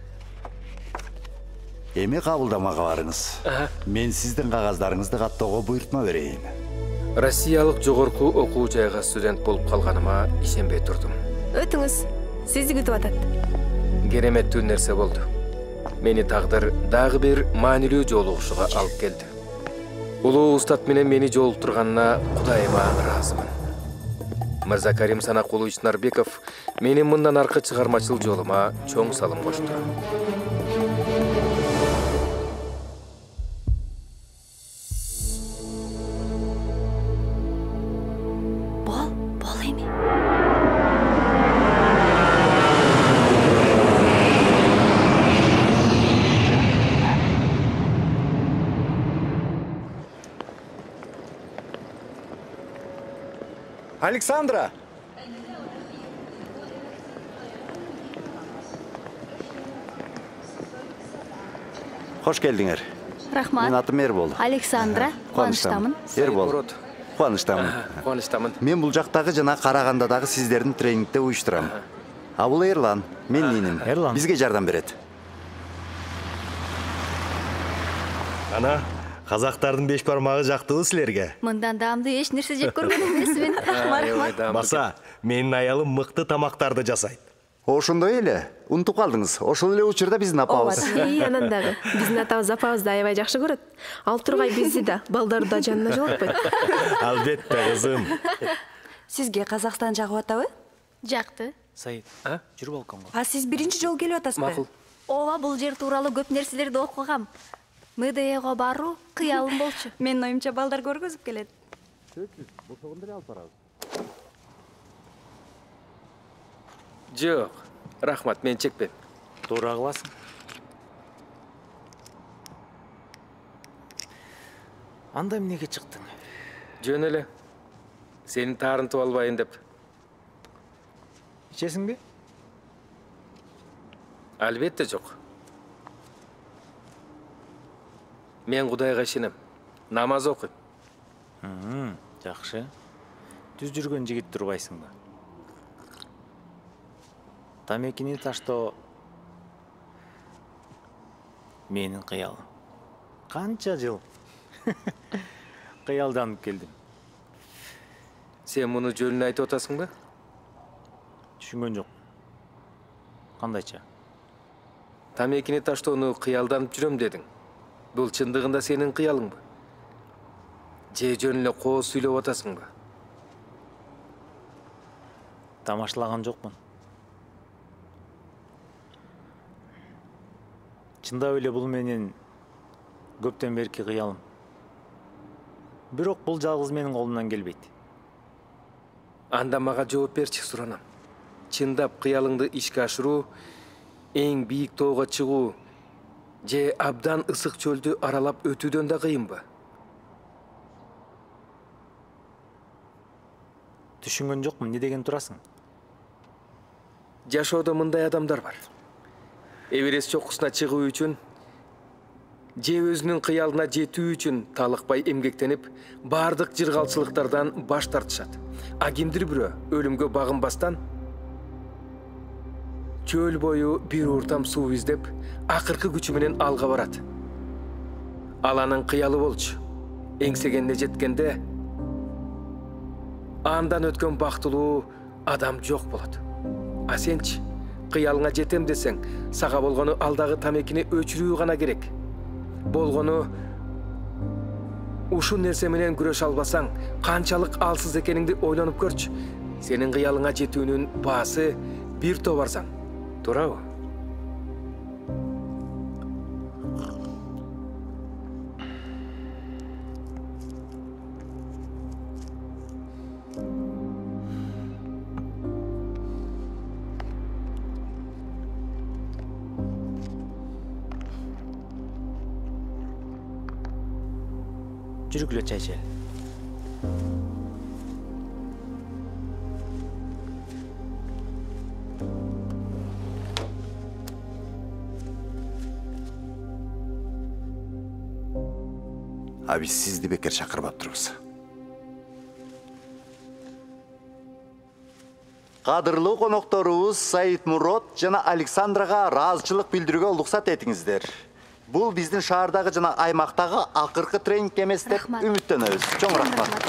Эми кабылдамага барыңыз. Мен сиздин кагаздарыңызды каттоого буйртма берейин. Россиялык жогорку окуу жайга студент болуп калганыма ишенбей турдум. Өтүңүз, сизди күтүп атат. Кереметтүү нерсе болду. Мени тагдыр дагы бир маанилүү жолугушууга алып келди. Улуу устат менен мени жолуктурганына Кудайыма ыраазымын. Мырза Карим Санакулович Нарбеков менин мындан аркы чыгармачыл жолума чоң салым кошту. Бол эми. Александра! Хош келдиңер. Рахмат. Мен атым Эрбол. Александра, кубанычтамын. Эрбол. Кубанычтамын. Кубанычтамын. Мен бул жактагы жана Карагандадагы сиздердин тренингде уюштурам. А бул Эрлан, мен иним. Эрлан. Бизге жардам берет. Ана, казактардын 5 бармагы жактыбы силерге? Мындан даамды эч нерсе жеп көргөн эмесмин. Рахмат. Баса, менин аялым мыкты тамактарды жасайт. Ошондой эле, унутуп калдыңыз. Ошол эле учурда биздин апабыз. Анан дагы биздин атабыз апабызды аябай жакшы көрөт. Ал тургай бизди да, балдарды да жанына жолотпойт. Албетте, кызым. Сизге Казакстан жагып атабы? Жакты. Саид, жүрүп балконго. А сиз биринчи жолу келип атасызбы? Макул. Ооба, бул жер тууралуу көп нерселерди окугам. МДЭго баруу кыялым болчу. Менин оюмча балдар көргөзүп келет. Жок, рахмат, мен чекпейм. Туура кыласың. Анда эмнеге чыктың? Жөн эле. Сени таарынтып албайын деп. Ичесиңби? Албетте жок. Мен Кудайга ишенем. Намаз окуйм. Жакшы. Түз жүргөн жигит турбайсыңбы? Тамекини таштоо менин кыялым. Канча жыл кыялданып келдим. Сен муну жөнүн айтып атасыңбы? Түшүнгөн жок. Кандайча? Тамекини таштоону кыялданып жүрөм дедиң. Бул чындыгында сенин кыялыңбы? Же жөн эле кооз сүйлөп атасыңбы? Тамашалаган жокмун. Чындап эле бул менин көптөн берки кыялым. Бирок бул жалгыз менин колумдан келбейт. Анда мага жооп берчи, суранам. Чындап кыялыңды ишке ашыруу, эң бийик тоого чыгуу, же абдан ысык чөлдү аралап өтүүдөн да кыйынбы? Түшүнгөн жокмун, эмне деген турасың? Жашоодо мындай адамдар бар. Эверест чокусуна чыгуу үчүн, же өзүнүн кыялына жетүү үчүн талыкпай эмгектенип, бардык жыргалчылыктардан баш тартышат. А кимдир бирөө өлүмгө багынбастан чөл бою бир уртам суу издеп, акыркы күчү менен алга барат. Ал анын кыялы болчу. Эңсегенине жеткенде андан өткөн бактылуу адам жок болот. А сенчи, кыялыңа жетем десең, сага болгону алдагы тамекини өчүрүү гана керек. Болгону ушул нерсе менен күрөшө албасаң, канчалык алсыз экениңди ойлонуп көрчү. Сенин кыялыңа жетүүнүн баасы бир топ арзан. Туурабы? Жүрүк эле чай ичели. биз сизди бекер чакырбап турбуз. Кадырлуу конокторубуз Саид Мурод жана Александрага ыраазычылык билдирүүгө уруксат этиңиздер. Бул биздин шаардагы жана аймактагы акыркы тренинг эмес деп үмүттөнөбүз. Чоң рахмат.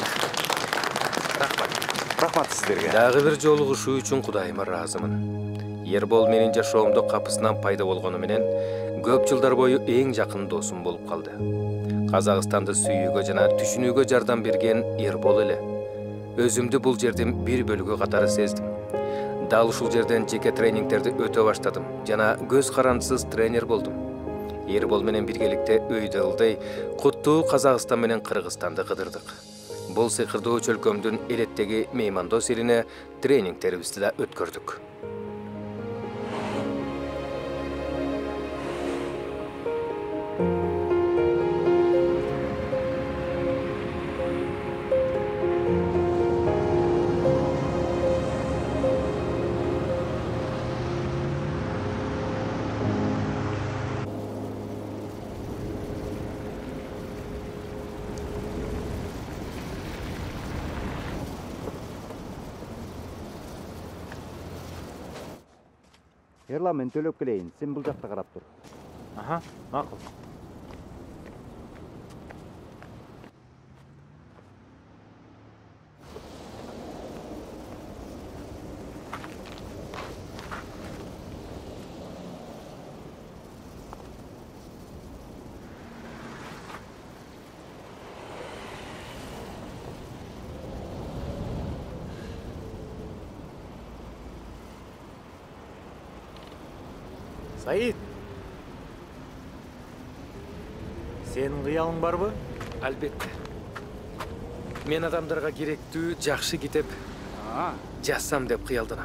Рахмат сиздерге. Дагы бир жолугушуу үчүн Кудайыма ыраазымын. Ербол менин жашоомдо капысынан пайда болгону менен көп жылдар бою эң жакын досум болуп калды. Казакстанды сүйүүгө жана түшүнүүгө жардам берген Ербол эле. Өзүмдү бул жердин бир бөлүгү катары сездим. Дал ушул жерден жеке тренингтерди өтө баштадым жана көз карандысыз тренер болдум. Ербол менен биргеликте өйдө ылдый куттуу Казакстан менен Кыргызстанды кыдырдык. Бул сыйкырдуу чөлкөмдүн элеттеги меймандос элине тренингтерибизди да өткөрдүк. Ерлан, мен төлөп келейин. Сен бул жакта карап тур. Аха, макул. Саид, сенин кыялың барбы? Албетте. Мен адамдарга керектүү жакшы китеп жазсам деп кыялданам.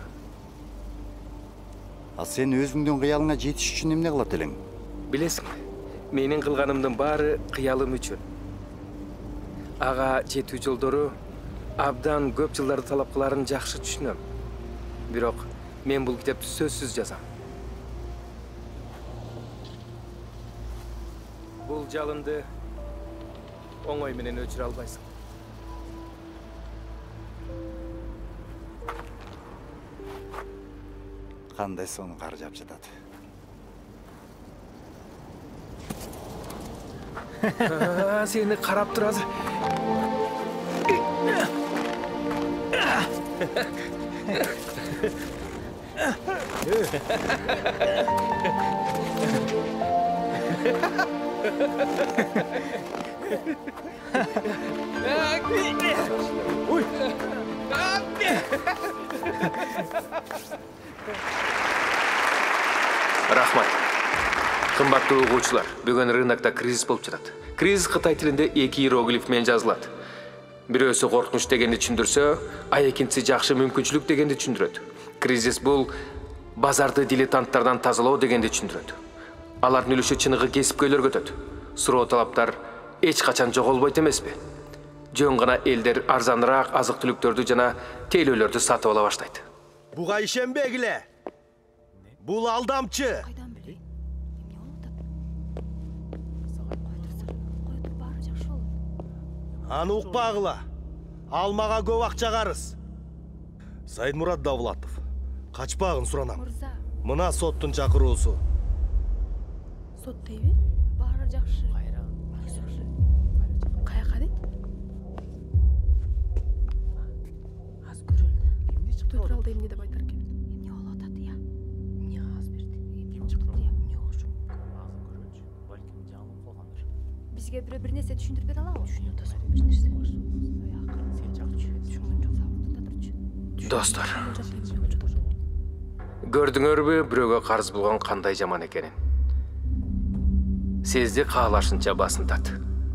Сен өзүңдүн кыялыңа жетиш үчүн эмне кылат элең? Билесиңби, менин кылганымдын баары кыялым үчүн. Ага жетүү жолдору абдан көп жылдарды талап кыларын жакшы түшүнөм. Бирок мен бул китепти сөзсүз жазам. Бул жалынды оңой менен өчүрө албайсың. Кандай сонун каржап жатат. Сени карап тур азыр. Рахмат. Кымбаттуу угуучулар, бүгүн рынокто кризис болуп жатат. Кризис Кытай тилинде 2 иероглиф менен жазылат. Бирөөсү коркунуч дегенди түшүндүрсө, а экинчиси жакшы мүмкүнчүлүк дегенди түшүндүрөт. Кризис бул базарды дилетанттардан тазалоо дегенди түшүндүрөт. Алардын үлүшү чыныгы кесипкөйлөргө өтөт. Суроо талаптар эч качан жоголбойт эмеспи? Жөн гана элдер арзаныраак азык-түлүктөрдү жана тейлөөлөрдү сатып ала баштайт. Буга ишенбегиле. Бул алдамчы. Аны укпагыла. Алмага көп акча карыз. Саидмурат Давлатов. Качпагын суранам. Мына соттун чакыруусу. Сот дейби? Баары жакшы. Каяка дейт? Аз көрөлдү. Эмне чыкты? Туралда эмне деп айтар экен? Эмне болуп атат я? Эмне кагаз берди? Эмне чыкты я? Эмне болчу? Азыр көрөлчү. Балким жаңылып калгандыр. Бизге бирөө бир нерсе түшүндүрүп бере алабы? Түшүнүп атасың бир нерсе. Сен жакшы түшүнгөн жок. Сабырда турчу. Достор, көрдүңөрбү бирөөгө карыз болгон кандай жаман экенин? Сезди каалашынча басынтат.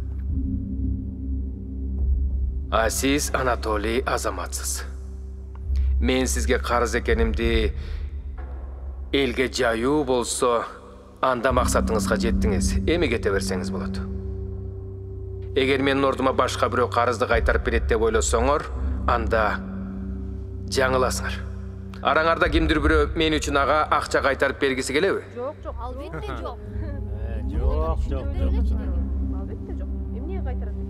А сиз Анатолий азаматсыз. Мен сизге карыз экенимди элге жайуу болсо, анда максатыңызга жеттиңиз. Эми кете берсеңиз болот. Эгер менин ордума башка бирөө карызды кайтарып берет деп ойлосоңор, анда жаңыласыңар. Араңарда кимдир бирөө мен үчүн ага акча кайтарып бергиси келеби? Жок, албетте жок. Жок. Албетте жок. Эмне кайтарат?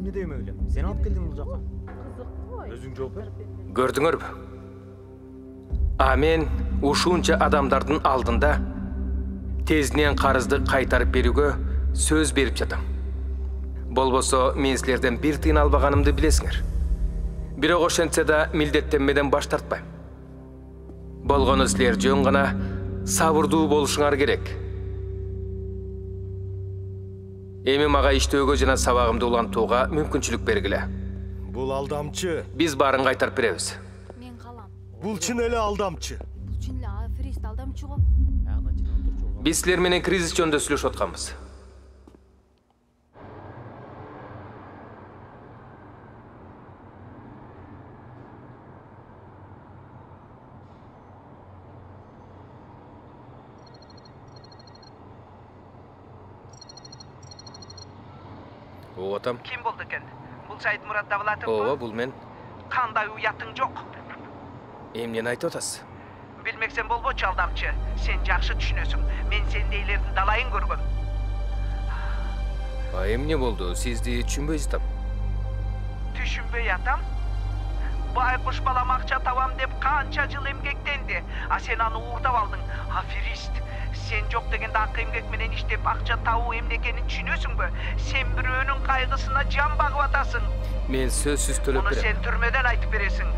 эмне дейм эле? Сен алып келдиң бул жака. Өзүң жооп бер. Көрдүңөрбү? А мен ушунча адамдардын алдында тезинен карызды кайтарып берүүгө сөз берип жатам. Болбосо мен силерден бир тыйын албаганымды билесиңер. Бирок ошентсе да милдеттенмеден баш тартпайм. Болгону силер жөн гана сабырдуу болушуңар керек. Эми мага иштөөгө жана сабагымды улантууга мүмкүнчүлүк бергиле. Бул алдамчы. Биз баарын кайтарып беребиз. Мен калам. Бул чын эле алдамчы. Бул чын эле аферист алдамчы го. Биз силер менен кризис жөнүндө сүйлөшүп атканбыз. Оотам. Ким болду экен? Бул Саид Мурат Давлатов. Ооба, бул мен. Кандай уятың жок? Эмнени айтып атасыз? Билмексен болбочу алдамчы. Сен жакшы түшүнөсүң. Мен сендейлердин далайын көргөм. Эмне болду? Сизди түшүнбөй жатам. Түшүнбөй атам? Байкуш балам акча табам деп канча жыл эмгектенди. А сен аны уурдап алдың. Аферист. Сен жок дегенде акы эмгек менен иштеп акча табуу эмне экенин түшүнөсүңбү? Сен бирөөнүн кайгысына жан багып атасың. Мен сөзсүз төлөп берем. Муну сен түрмөдөн айтып бересиң.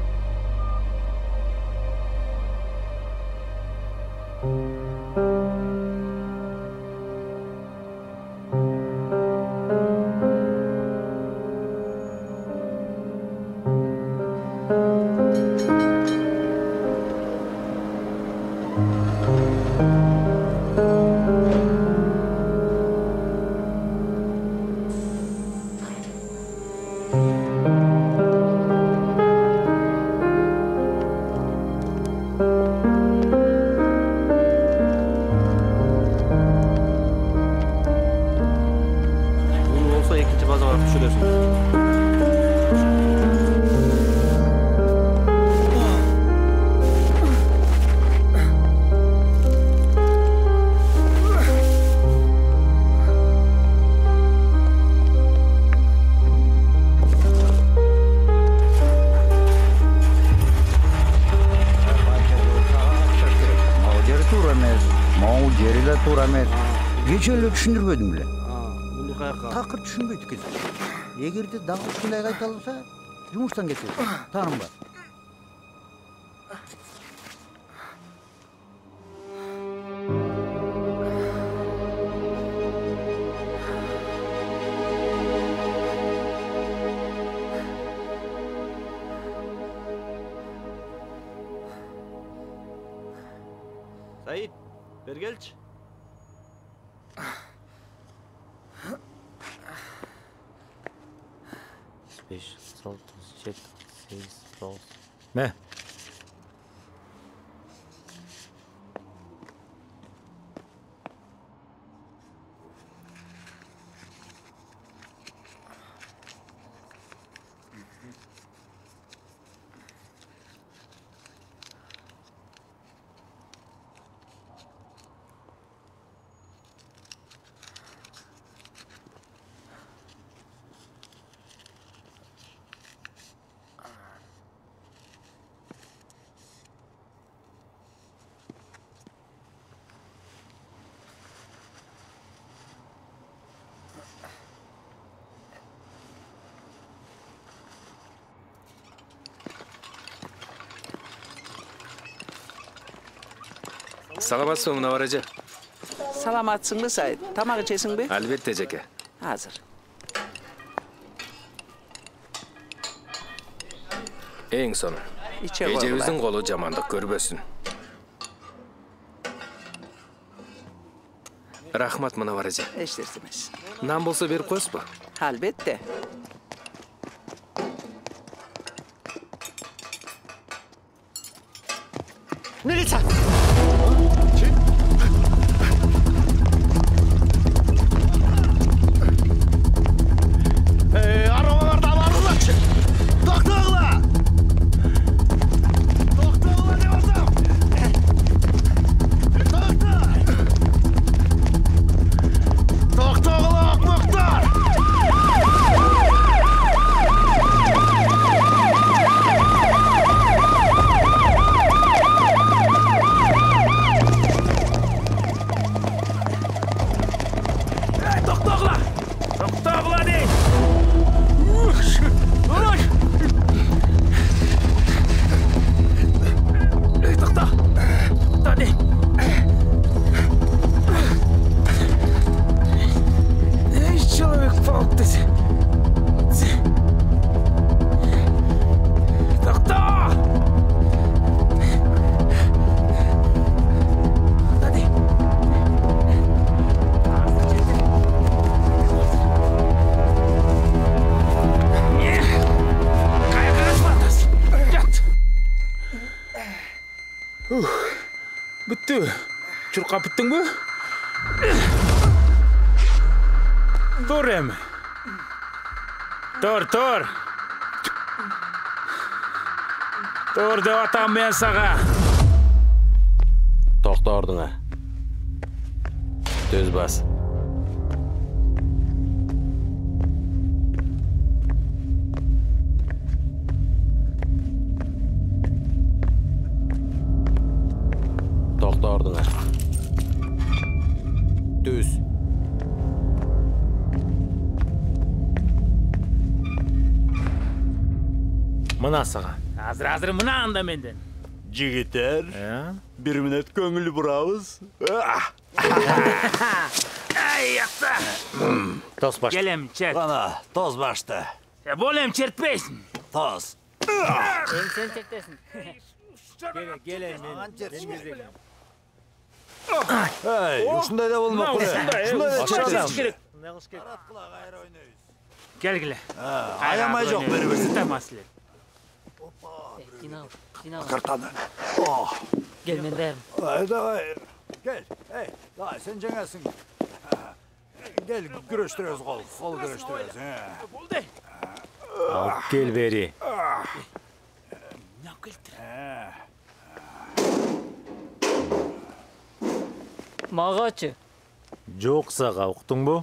Кечеле түшүндүрбөдүм эле. Бул каяка? Такыр түшүнбөйт экен. Эгерде дагы ушундай кайталаса, жумуштан кетет. Тааным бар. Саид, бери келчи. 5, 6, 7, 8, 9. Ne? Саламатсың, Мунавар эже. Саламатсыңбы, Саид? Тамак ичесиңби? Албетте, жеке. Азыр. Эң сону. Эжебиздин колу жамандык көрбөсүн. Рахмат, Мунавар эже. Эчтертемес. Нан болсо берип коесузбу? Албетте. Милиция! Arabalarda alarmlar! Toktağla! Toktağla ne oldu? Tokta! Toktağla akmaklar! Тү, чуркап бүттүңбү? Тур эми. Тур. Тур деп атам мен сага. Токто ордуңа. Төз бас. Токто ордуңа. Төз. Мына сага. Азыр мына анда менден. Жигиттер, bir minut көңүл бурабыз. Ай, якта. Тоз башты. Келем, чет. Ана, тоз башты. Болем, чертпейсин. Тоз. Сен чертесин. Келе, мен. Эй, ушундай да болмок куле. Ушундай да чертесин. Келгиле. Аямай жок бери-бери. Тамасле. Картаны. Gel ben derim. Давай. Gel. Ey, давай sen cengarsın. Gel görüştürüyoruz kol görüştürüyoruz. Boldu. Gel beri. Ne kıldır? Mağaçı. Жоқ саға, ұқтың бұ?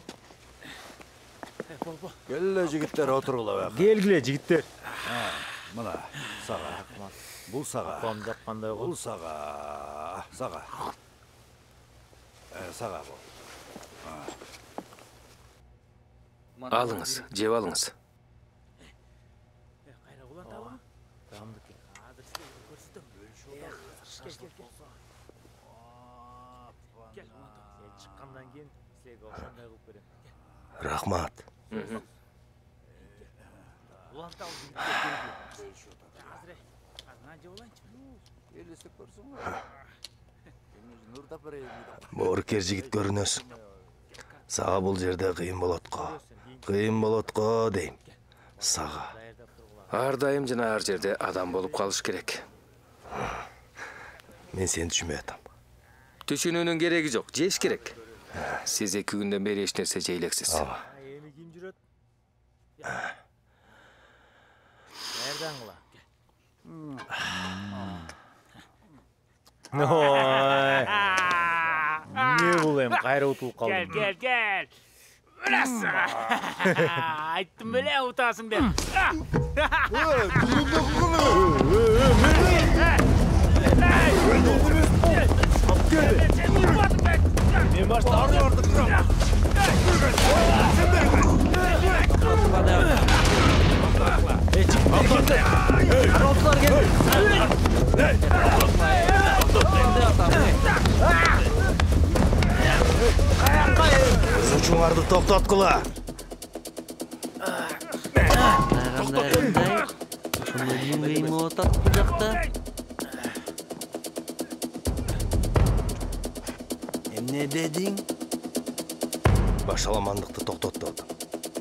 Келе жігіттер отырғыла бақ. Келгіле жігіттер. Мына, саға. Бұл саға. Апам жаққандай ғой. Бұл саға. Саға. Саға бұл. Алыңыз, жеп алыңыз. Рахмат. Боорукер жигит көрүнөсүң. Сага бул жерде кыйын болот го дейм. Сага. Ар дайым жана ар жерде адам болуп калыш керек. Мен сени түшүнбөй атам. Түшүнүүнүн кереги жок, жеш керек. Сиз 2 күндөн бери эч нерсе жейлексиз. Эми ким жүрөт? Nereden kıla? Oy. Ne bulayım? Kayra utulup kaldım. Gel. Burası. Ayttım böyle utasın ben. Ben başta arıyordum. Suçuңарды токтоткула. Ne dedin? Башаламандыкты токтот деп атам.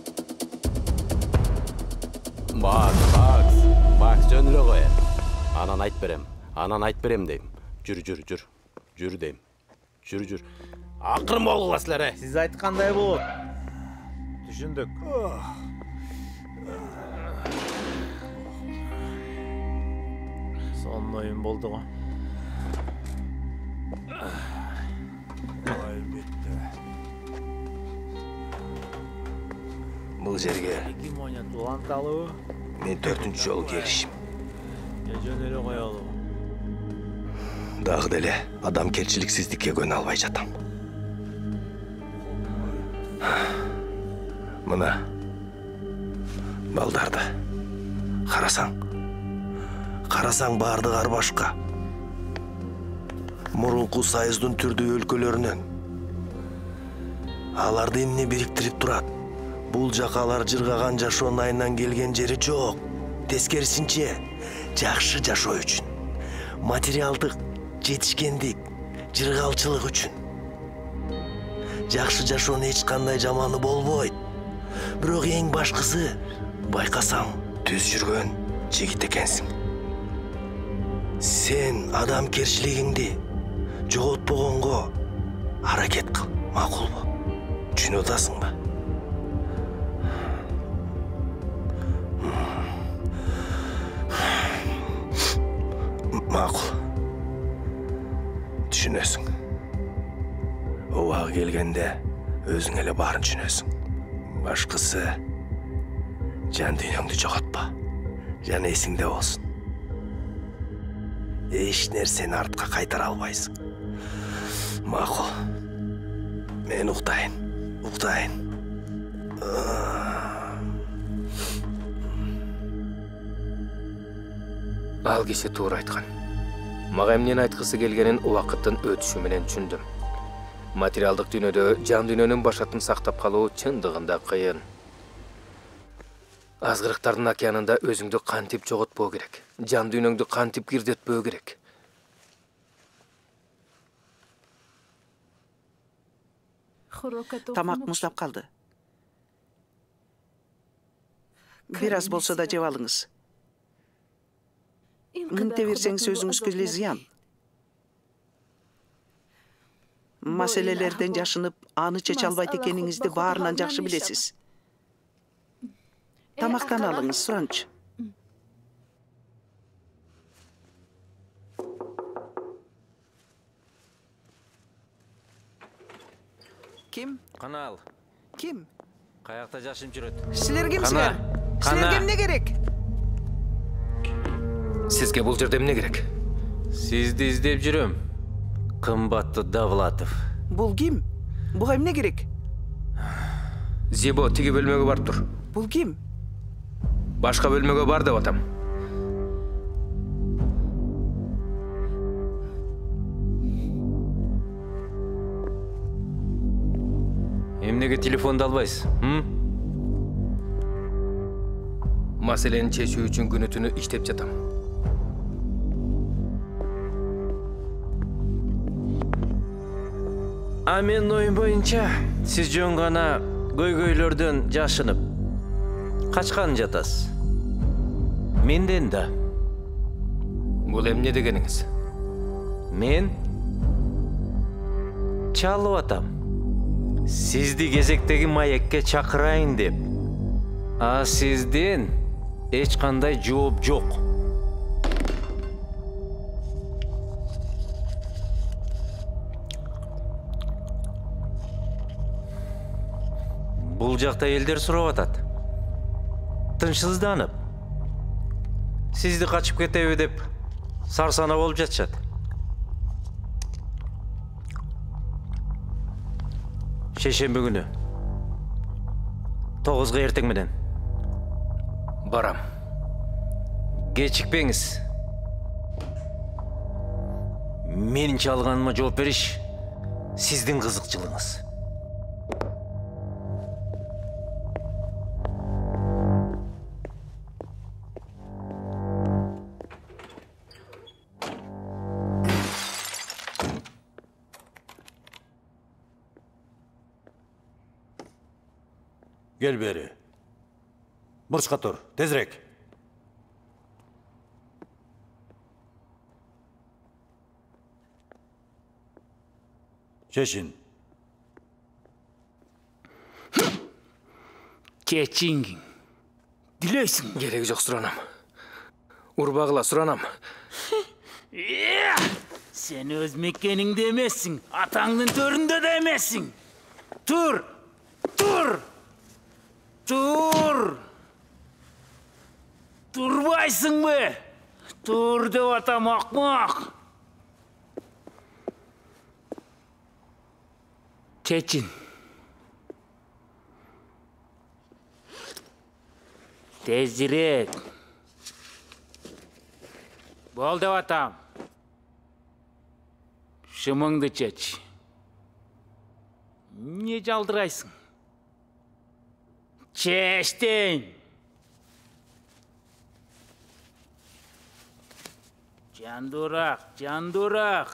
Бак, жөн эле кой. Анан айт берем дейм. Жүр дейм. Жүр. Акырын болгула силер. Siz aytқандай болот. Түшүндүк. Son oyun boldu го. Бул жерге Kim oynadı? Ulan talığı. мен 4-үнчү жолу келишим. Жөн эле коелу. Дагы деле адамкерчиликсиздикке көнө албай жатам. Мына балдарды карасаң баардык ар башка. Мурунку союздун түрдүү өлкөлөрүнөн. Аларды эмне бириктирип турат? Бул жакалар жыргаган жашоо айынан келген жери жок. Тескерисинче, жакшы жашоо үчүн, материалдык жетишкендик, жыргалчылык үчүн. Жакшы жашоонун эч кандай жаманы болбойт. Бирок эң башкысы, байкасам, түз жүргөн жигит экенсиң. Сен адамкерчилигиңди жоготпогонго аракет кыл, макулбу? Түшүнүп атасыңбы? Макул. Түшүнөсүң. Убагы келгенде өзүң эле баарын түшүнөсүң. Башкысы жан дүйнөңдү жоготпа. Жана эсиңде болсун. Эч нерсени артка кайтара албайсың. Макул. Мен уктайын. Ал киши туура айткан. Мага эмнени айткысы келгенин убакыттын өтүшү менен түшүндүм. Материалдык дүйнөдө жан дүйнөнүн башатын сактап калуу чындыгында кыйын. Азгырыктардын океанында өзүңдү кантип жоготпоо керек? Жан дүйнөңдү кантип кирдетпөө керек? Тамак муздап калды. Бир аз болсо да жеп алыңыз. Мынте берсеңиз өзүңүзгө эле зыян. Маселелерден жашынып, аны чече албайт экениңизди баарынан жакшы билесиз. Тамактан алыңыз, Суранч. Ким? Канал. Ким? Каякта жашынып жүрөт? Силер кимсиңер? Силерге эмне керек? Сизге бул жерде эмне керек? Сизди издеп жүрөм. Кымбатты Давлатов. Бул ким? Буга эмне керек? Зибо, тиги бөлмөгө барып тур. Бул ким? Башка бөлмөгө бар деп атам. Эмнеге телефонду албайсыз? Маселени чечүү үчүн күнү түнү иштеп жатам. А мен оюм боюнча, сиз жөн гана көйгөйлөрдөн жашынып, качкан жатасыз. Менден да. Бул эмне дегениңиз? Мен чалып атам. Сизди кезектеги маекке чакырайын деп. А сизден эч кандай жооп жок. Бул жакта элдер сурап атат. Тынчсызданып. Сизди качып кетеби деп сарсана болуп жатышат. Шешемби күнү 9-га эртең менен барам. Кечикпеңиз. Менин чалганыма жооп бериш сиздин кызыкчылыгыңыз. Gel beri. Burçka tur, tezrek. Çeşin. Keçиңиң. Dileysin. Кереги жок, суранам. Урбагыла, суранам. Sen öz mekkeningde emessиң, атаңдын төрүндө да эмессиң. Тур! Тур! Тур! Турбайсың бе? Тур деп атам, акмак. Чечин. Тезирек. Бол деп атам. Шымыңды чеч. Не жалдырайсың? Чештен. Жандурак, жандурак.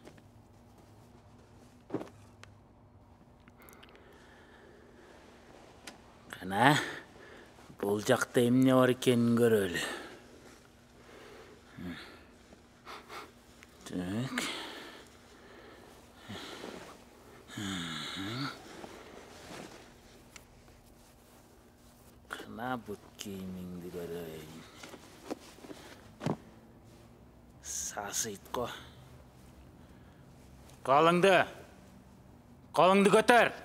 Кана, бул жакта эмне бар экенин көрөлү. Так. Kına but kiyimingdi göreyim. Sasıytko. Kolыңды көтер.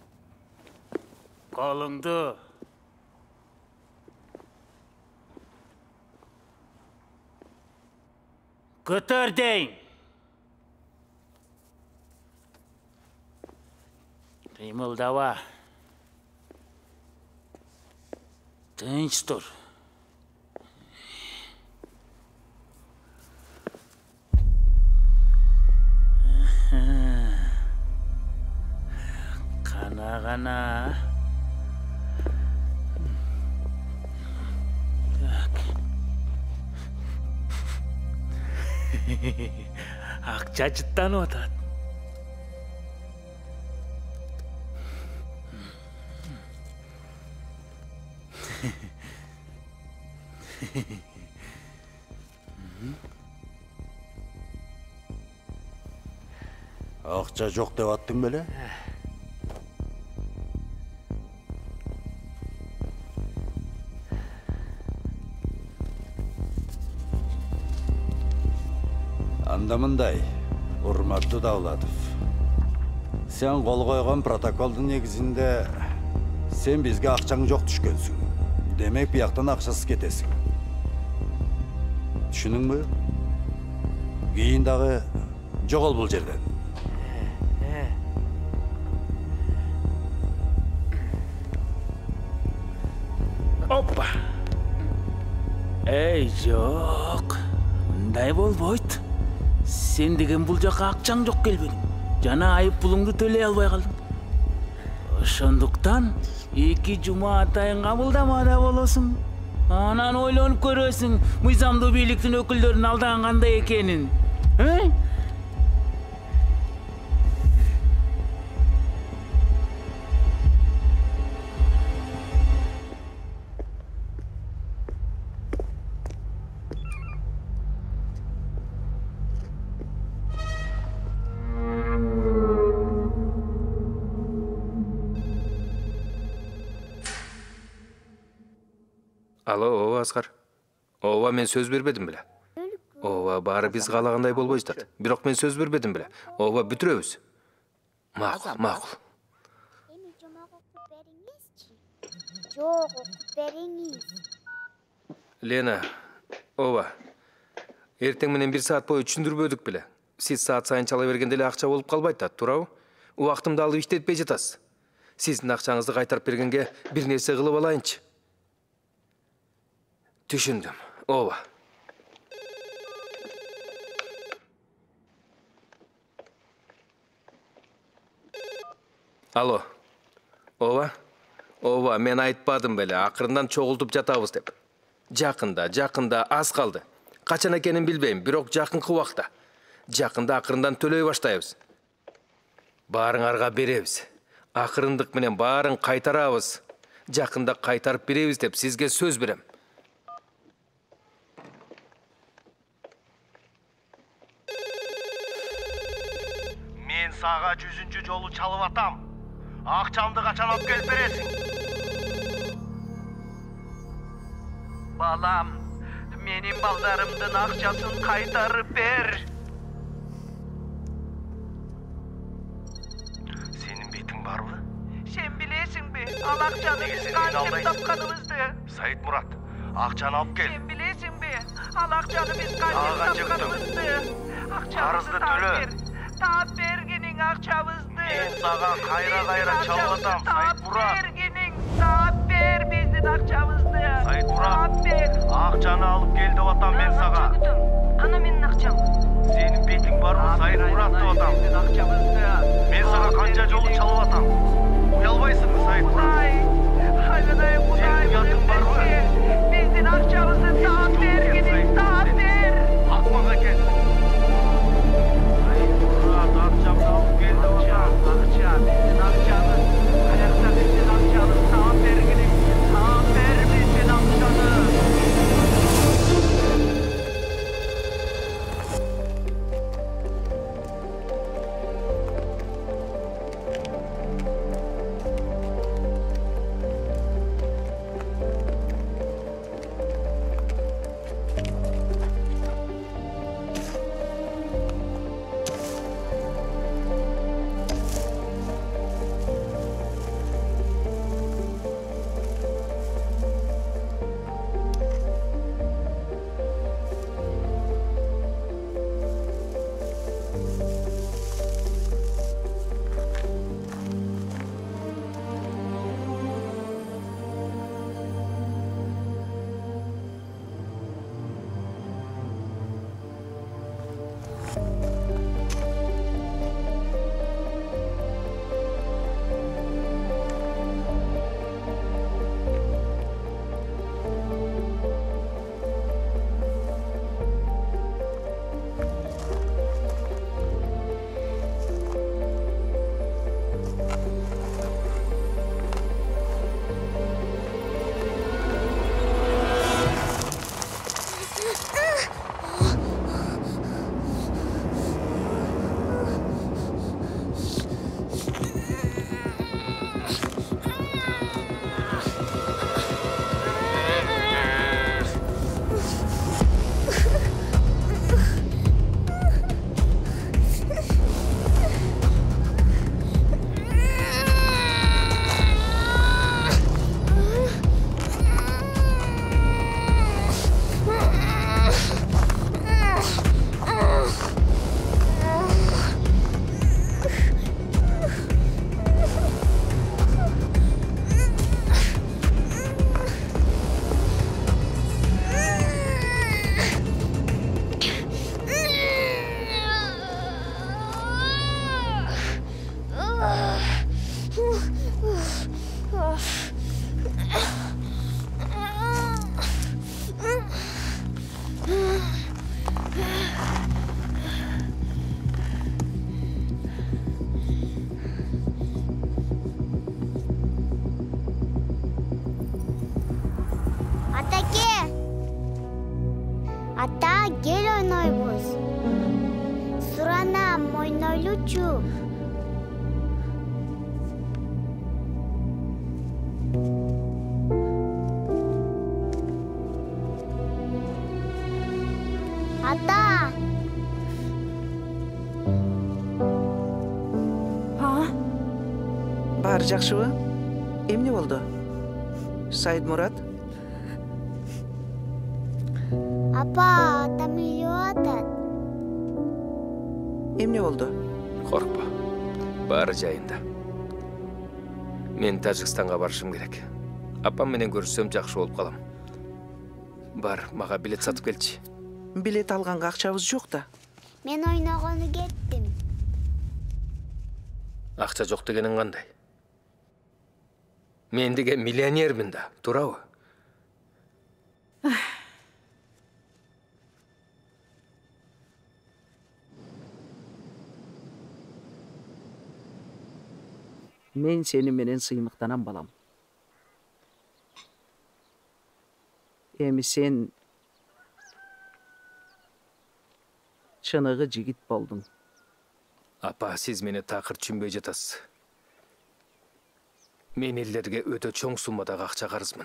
Kolыңды. Көтер дейін. Қимылдава. Тыныш тұр. Қана. Так. Ақша жыттанып атат. Ақша жоқ деп аттың беле? Анда мындай, урматтуу Давлатов. Сен қол қойған протоколдың негізінде сен бізге ақшаң жоқ түшкөнсүң. Демек, бияқтан ақшасыз кетесің. Түшінің бі? Кейін дағы жоғал бұл жерден. Опа! Эй, жоқ. Мындай болбойт. Сен деген бұл жаққа ақчаң жоқ келбедің. Жана айып пулуңду төлей албай қалдың. Ошондуктан 2 жума атайын кабылдамада болосуң. Анан ойлонуп көрөсүң, мыйзамдуу бийликтин өкүлдөрүн алдаган кандай экенин. Алло, ооба Аскар. Ооба, мен сөз бербедим беле. Ооба, баары биз каалагандай болбой жатат. Бирок мен сөз бербедим беле. Ооба, бүтүрөбүз. Макул. Жок, окуп бериңиз. Лена, ооба. Эртең менен 1 саат бою түшүндүрбөдүк беле. Сиз саат сайын чала бергенде эле акча болуп калбайт да, туурабы? Убактымды алып иштетпей жатасыз. Сиздин акчаңызды кайтарып бергенге бир нерсе кылып алайынчы. Түшүндүм. Ооба. Алло. Ооба. Ооба, мен айтпадым беле, акырындан чогултуп жатабыз деп. Жакында аз калды. Качан экенин билбейм, бирок жакынкы убакта. Жакында акырындан төлөй баштайбыз. Баарыңарга беребиз. Акырындык менен баарын кайтарабыз. Жакында кайтарып беребиз деп сизге сөз берем. Мен сага 100-чү жолу чалып атам. Акчамды качан алып келип бересиң? Балам, менин балдарымдын акчасын кайтарып бер. Сенин бетиң барбы? Сен билесиңби, ал акчаны биз кантип тапканыбызды? Саид Мурат, акчаны алып кел. Сен билесиңби, ал акчаны биз кантип тапканыбызды? Акчабызды төлө. Таап бергениң акчабызды. Мен сага кайра чалып атам, Саид Мурат. Таап бергениң, таап бер биздин акчабызды. Саид Мурат, акчаны алып кел деп атам мен сага. Ана менин акчам. Сенин бетиң барбы, Саид Мурат деп атам. Мен сага канча жолу чалып атам. Уялбайсыңбы, Саид Мурат? Айнадай Кудай, уятың барбы? Биздин акчабызды таап бергениң, таап бер. Акмак экен. Ата, кел ойнойбуз. Суранам, ойнойлучу. Ата! Баары жакшыбы? Эмне болду? Саид Мурат? Апа, атам үйлеп атат. Эмне болду? Коркпа. Баары жайында. Мен Тажикстанга барышым керек. Апам менен көрүшсөм жакшы болуп калам. Бар, мага билет сатып келчи. Билет алганга акчабыз жок да. Мен ойногону кеттим. Акча жок дегениң кандай? Мен деген миллионермин да, туурабы? Мен сени менен сыймыктанам, балам. Эми сен чыныгы жигит болдуң. Апа, сиз мени такыр түшүнбөй жатасыз. Мен элдерге өтө чоң суммадагы акча карызмын.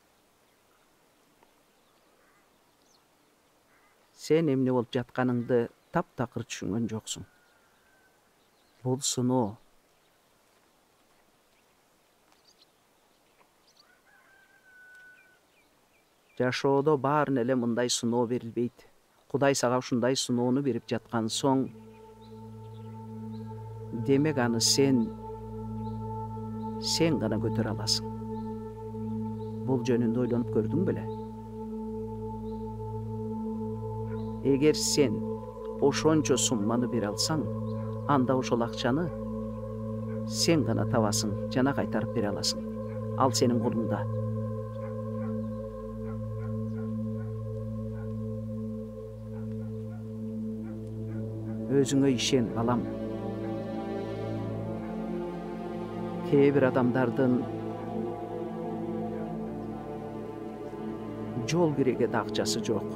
Сен эмне болуп жатканыңды таптакыр түшүнгөн жоксуң. Бул сыноо. Жашоодо баарын эле мындай сыноо берилбейт. Кудай сага ушундай сыноону берип жаткан соң, демек аны сен гана көтөрө аласың. Бул жөнүндө ойлонуп көрдүң беле? Эгер сен ошончо сумманы бере алсаң, анда ошол акчаны сен гана табасың жана кайтарып бере аласың. Ал сенин колуңда. Өзүңө ишен, балам. Кээ бир адамдардын жол киреге да акчасы жок.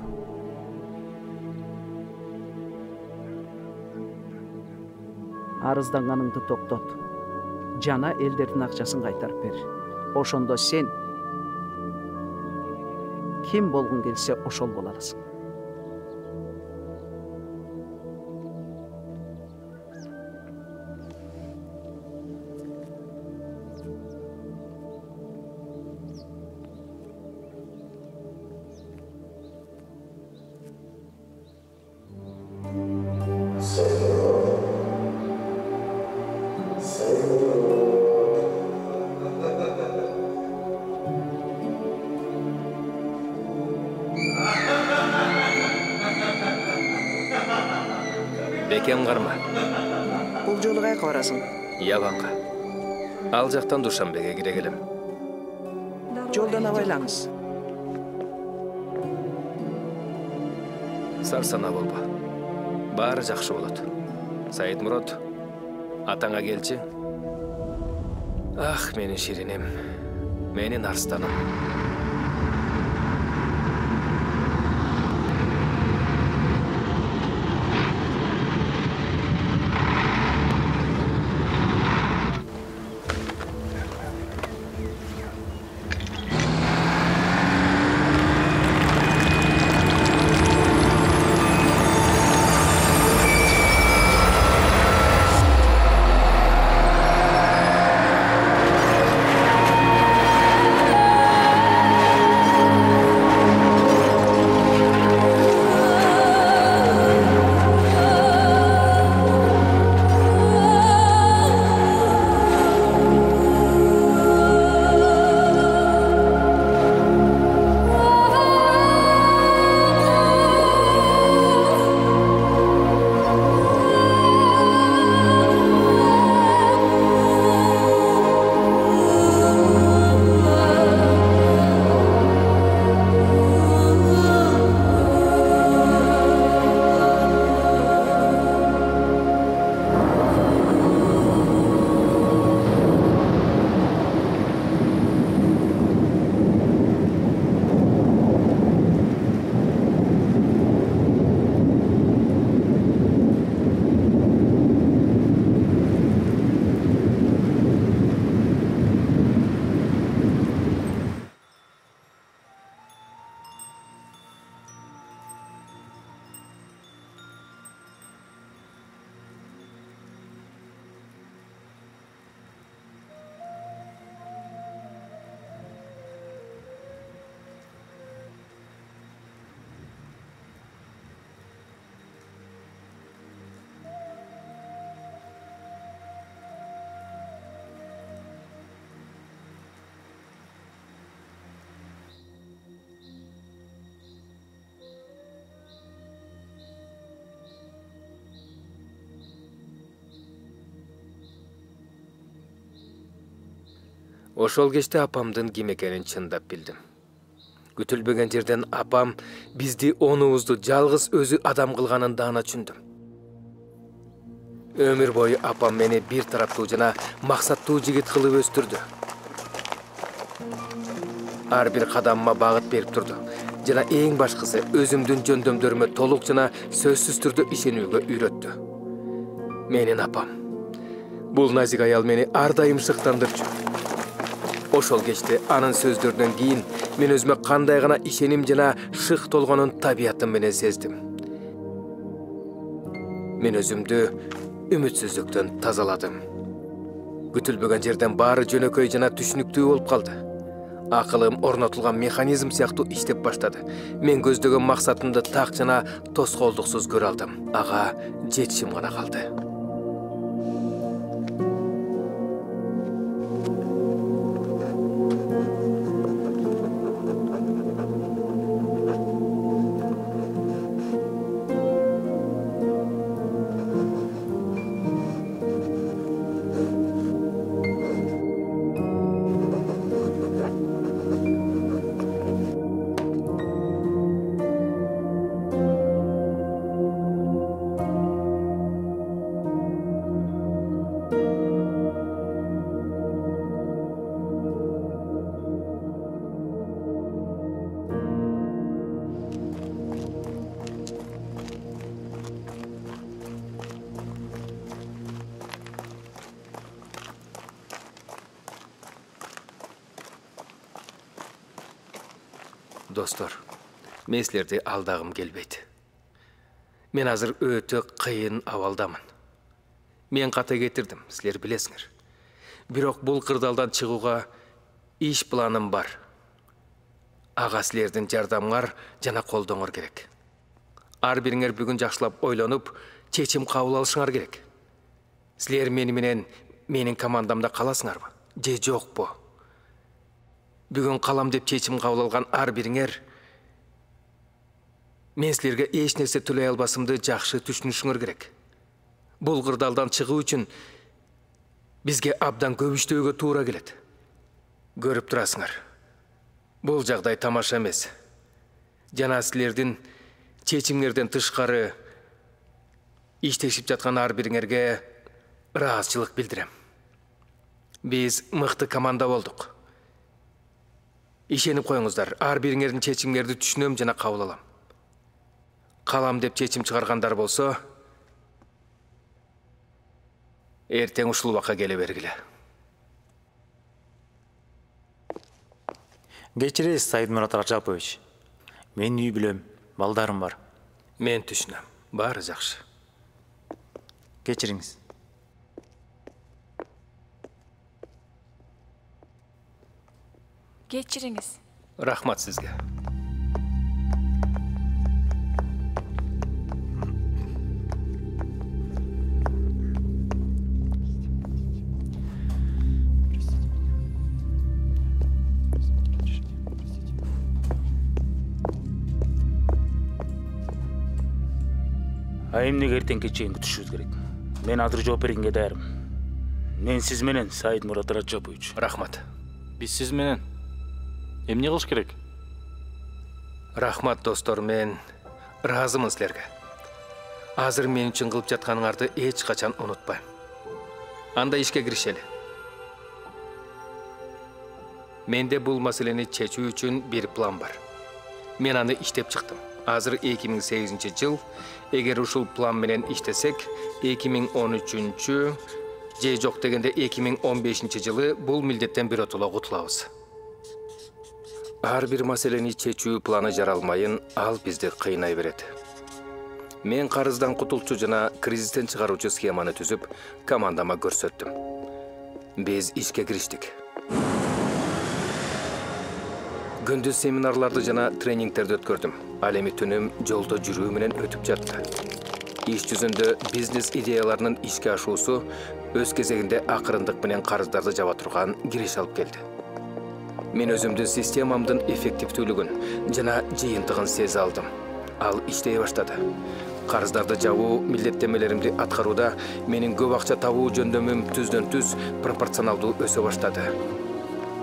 Арызданганыңды токтот. Жана элдердин акчасын кайтарып бер. Ошондо сен ким болгуң келсе ошол боло аласың. Бекем карма. Бул жолу кайка барасың? Яланга. Ал жактан Душанбеге кире келем. Жолдон абайлаңыз. Сарсана болба. Баары жакшы болот. Саид Мурат, атаңа келчи. Ах, менин ширинем. Менин арстаным. Ошол кечте апамдын ким экенин чындап билдим. Күтүлбөгөн жерден апам бизди онубузду жалгыз өзү адам кылганын даана түшүндүм. Өмүр бою апам мени бир тараптуу жана максаттуу жигит кылып өстүрдү. Ар бир кадамыма багыт берип турду. Жана эң башкысы өзүмдүн жөндөмдөрүмө толук жана сөзсүз түрдө ишенүүгө үйрөттү. Менин апам. Бул назик аял мени ар дайым шыктандырчу. Ошол кечте анын сөздөрүнөн кийин мен өзүмө кандай гана ишеним жана шык толгонун табиятым менен сездим. Мен өзүмдү үмүтсүздүктөн тазаладым. Күтүлбөгөн жерден баары жөнөкөй жана түшүнүктүү болуп калды. Акылым орнотулган механизм сыяктуу иштеп баштады. Мен көздөгөн максатымды так жана тоскоолдуксуз көрө алдым. Ага жетишим гана калды. Достор, мен силерди алдагым келбейт. Мен азыр өтө кыйын абалдамын. Мен ката кетирдим, силер билесиңер. Бирок бул кырдаалдан чыгууга иш планым бар. Ага силердин жардамыңар жана колдооңор керек. Ар бириңер бүгүн жакшылап ойлонуп, чечим кабыл алышыңар керек. Силер мени менен менин командамда каласыңарбы? Же жокпу? Бүгүн калам деп чечим кабыл алган ар бириңер мен силерге эч нерсе төлөй албасымды жакшы түшүнүшүңөр керек. Бул кырдаалдан чыгуу үчүн бизге абдан көп иштөөгө туура келет. Көрүп турасыңар. Бул жагдай тамаша эмес. Жана силердин чечимдерден тышкары иштешип жаткан ар бириңерге ыраазычылык билдирем. Биз мыкты команда болдук. Ишенип коюңуздар, ар бириңердин чечимдерди түшүнөм жана кабыл алам. Калам деп чечим чыгаргандар болсо, эртең ушул убакка келе бергиле. Кечиресиз, Саидмурат Раджапович. Мен үй билем, балдарым бар. Мен түшүнөм, баары жакшы. Кечириңиз. Кечириңиз. Рахмат сизге. Эмнеге эртеңке чейин күтүшүбүз керек? Мен азыр жооп бергенге даярмын. Мен сиз менен, Саидмурат Раджапович. Рахмат. Биз сиз менен. Эмне кылыш керек? Рахмат, достор, мен ыраазымын силерге. Азыр мен үчүн кылып жатканыңарды эч качан унутпайм. Анда ишке киришели. Менде бул маселени чечүү үчүн бир план бар. Мен аны иштеп чыктым. Азыр 2008 жыл, эгер ушул план менен иштесек, 2013 же жок дегенде 2015 жылы бул милдеттен биротоло кутулабыз. Ар бир маселени чечүү планы жаралмайын, ал бизди кыйнай берет. Мен карыздан кутулчу жана кризистен чыгаруучу схеманы түзүп, командама көрсөттүм. Биз ишке кириштик. Күндүз семинарларды жана тренингтерди өткөрдүм. Ал эми түнүм жолдо жүрүү менен өтүп жатты. Иш жүзүндө бизнес идеяларынын ишке ашуусу өз кезегинде акырындык менен карыздарды жаба турган кириш алып келди. Мен өзүмдүн системамдын эффективдүүлүгүн жана жыйынтыгын сезе алдым. Ал иштей баштады. Карыздарды жабуу милдеттемелеримди аткарууда менин көп акча табуу жөндөмүм түздөн-түз пропорционалдуу өсө баштады.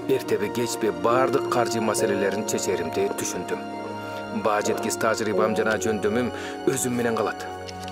эртеби кечпи бардык каржы маселелерин чечеримди түшүндүм. Баа жеткис тажрыйбам жана жөндөмүм өзүм менен калат.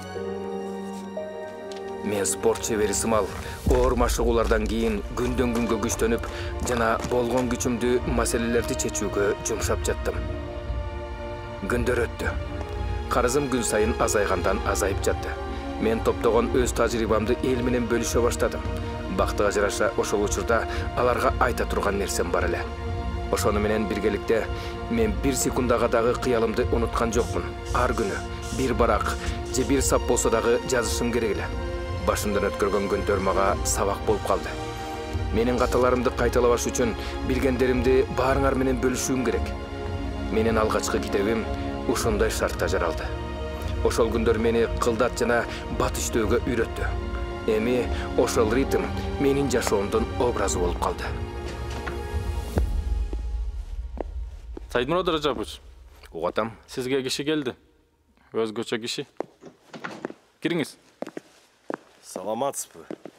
Мен спорт чебери сымал оор машыгуулардан кийин күндөн күнгө күчтөнүп жана болгон күчүмдү маселелерди чечүүгө жумшап жаттым. Күндөр өттү. Карызым күн сайын азайгандан азайып жатты. Мен топтогон өз тажрыйбамды эл менен бөлүшө баштадым. Бактыга жараша ошол учурда аларга айта турган нерсем бар эле. Ошону менен биргеликте мен бир секундага дагы кыялымды унуткан жокмун. Ар күнү бир барак же бир сап болсо дагы жазышым керек эле. Башымдан өткөргөн күндөр мага сабак болуп калды. Менин каталарымды кайталабаш үчүн билгендеримди баарыңар менен бөлүшүүм керек. Менин алгачкы китебим ушундай шартта жаралды. Ошол күндөр мени кылдат жана бат иштөөгө үйрөттү. Эми ошол ритм менин жашоомдун образы болуп калды. Саидмурод Ражапович. Угатам. Сизге киши келди. Өзгөчө киши. Кириңиз. Саламатсызбы?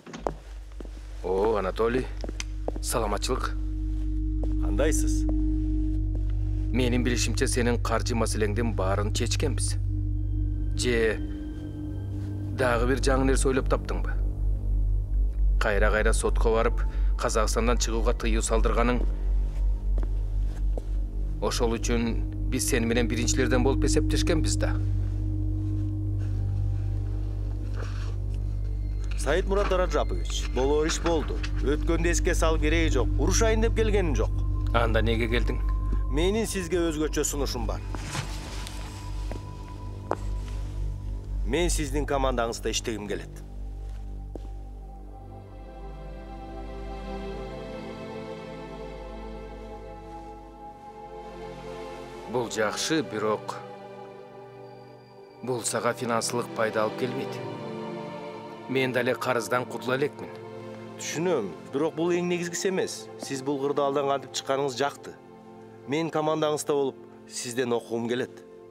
О, Анатолий. Саламатчылык. Кандайсыз? Менин билишимче сенин каржы маселеңдин баарын чечкенбиз. Же дагы бир жаңы нерсе ойлоп таптыңбы? Кайра сотко барып, Казакстандан чыгууга тыюу салдырганың. Ошол үчүн биз сени менен биринчилерден болуп эсептешкенбиз да. Саидмурод Раджапович, болор иш болду. Өткөндө эске салып кереги жок. Урушайын деп келгеним жок. Анда неге келдиң? Менин сизге өзгөчө сунушум бар. Мен сиздин командаңызда иштегим келет. Бул жакшы, бирок бул сага финансылык пайда алып келбейт. Мен дале карыздан кутула элекмин. Түшүнөм, бирок бул эң негизгиси эмес. Сиз бул кырдаалдан кантип чыкканыңыз жакты. Мен командаңызда болуп, сизден окугум келет.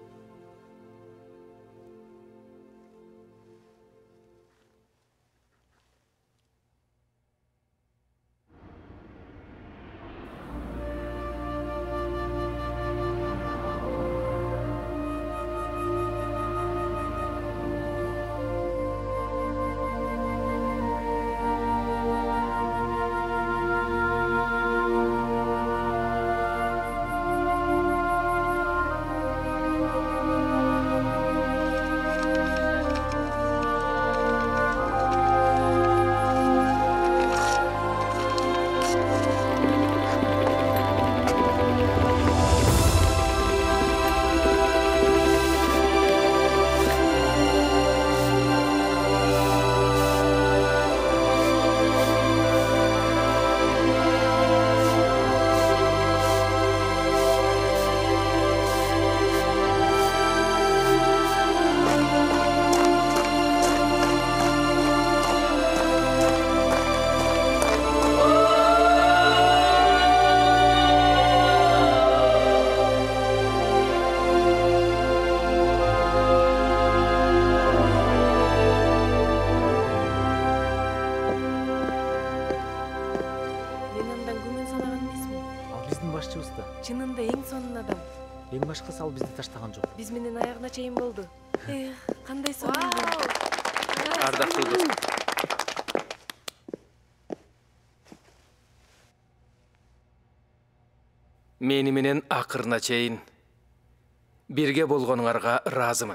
Чынында эң сонун адам. Эң башкысы ал бизди таштаган жок. Биз менен аягына чейин болду. Кандай сонун. Ардактуу дос. Мени менен акырына чейин бирге болгонуңарга ыраазымын.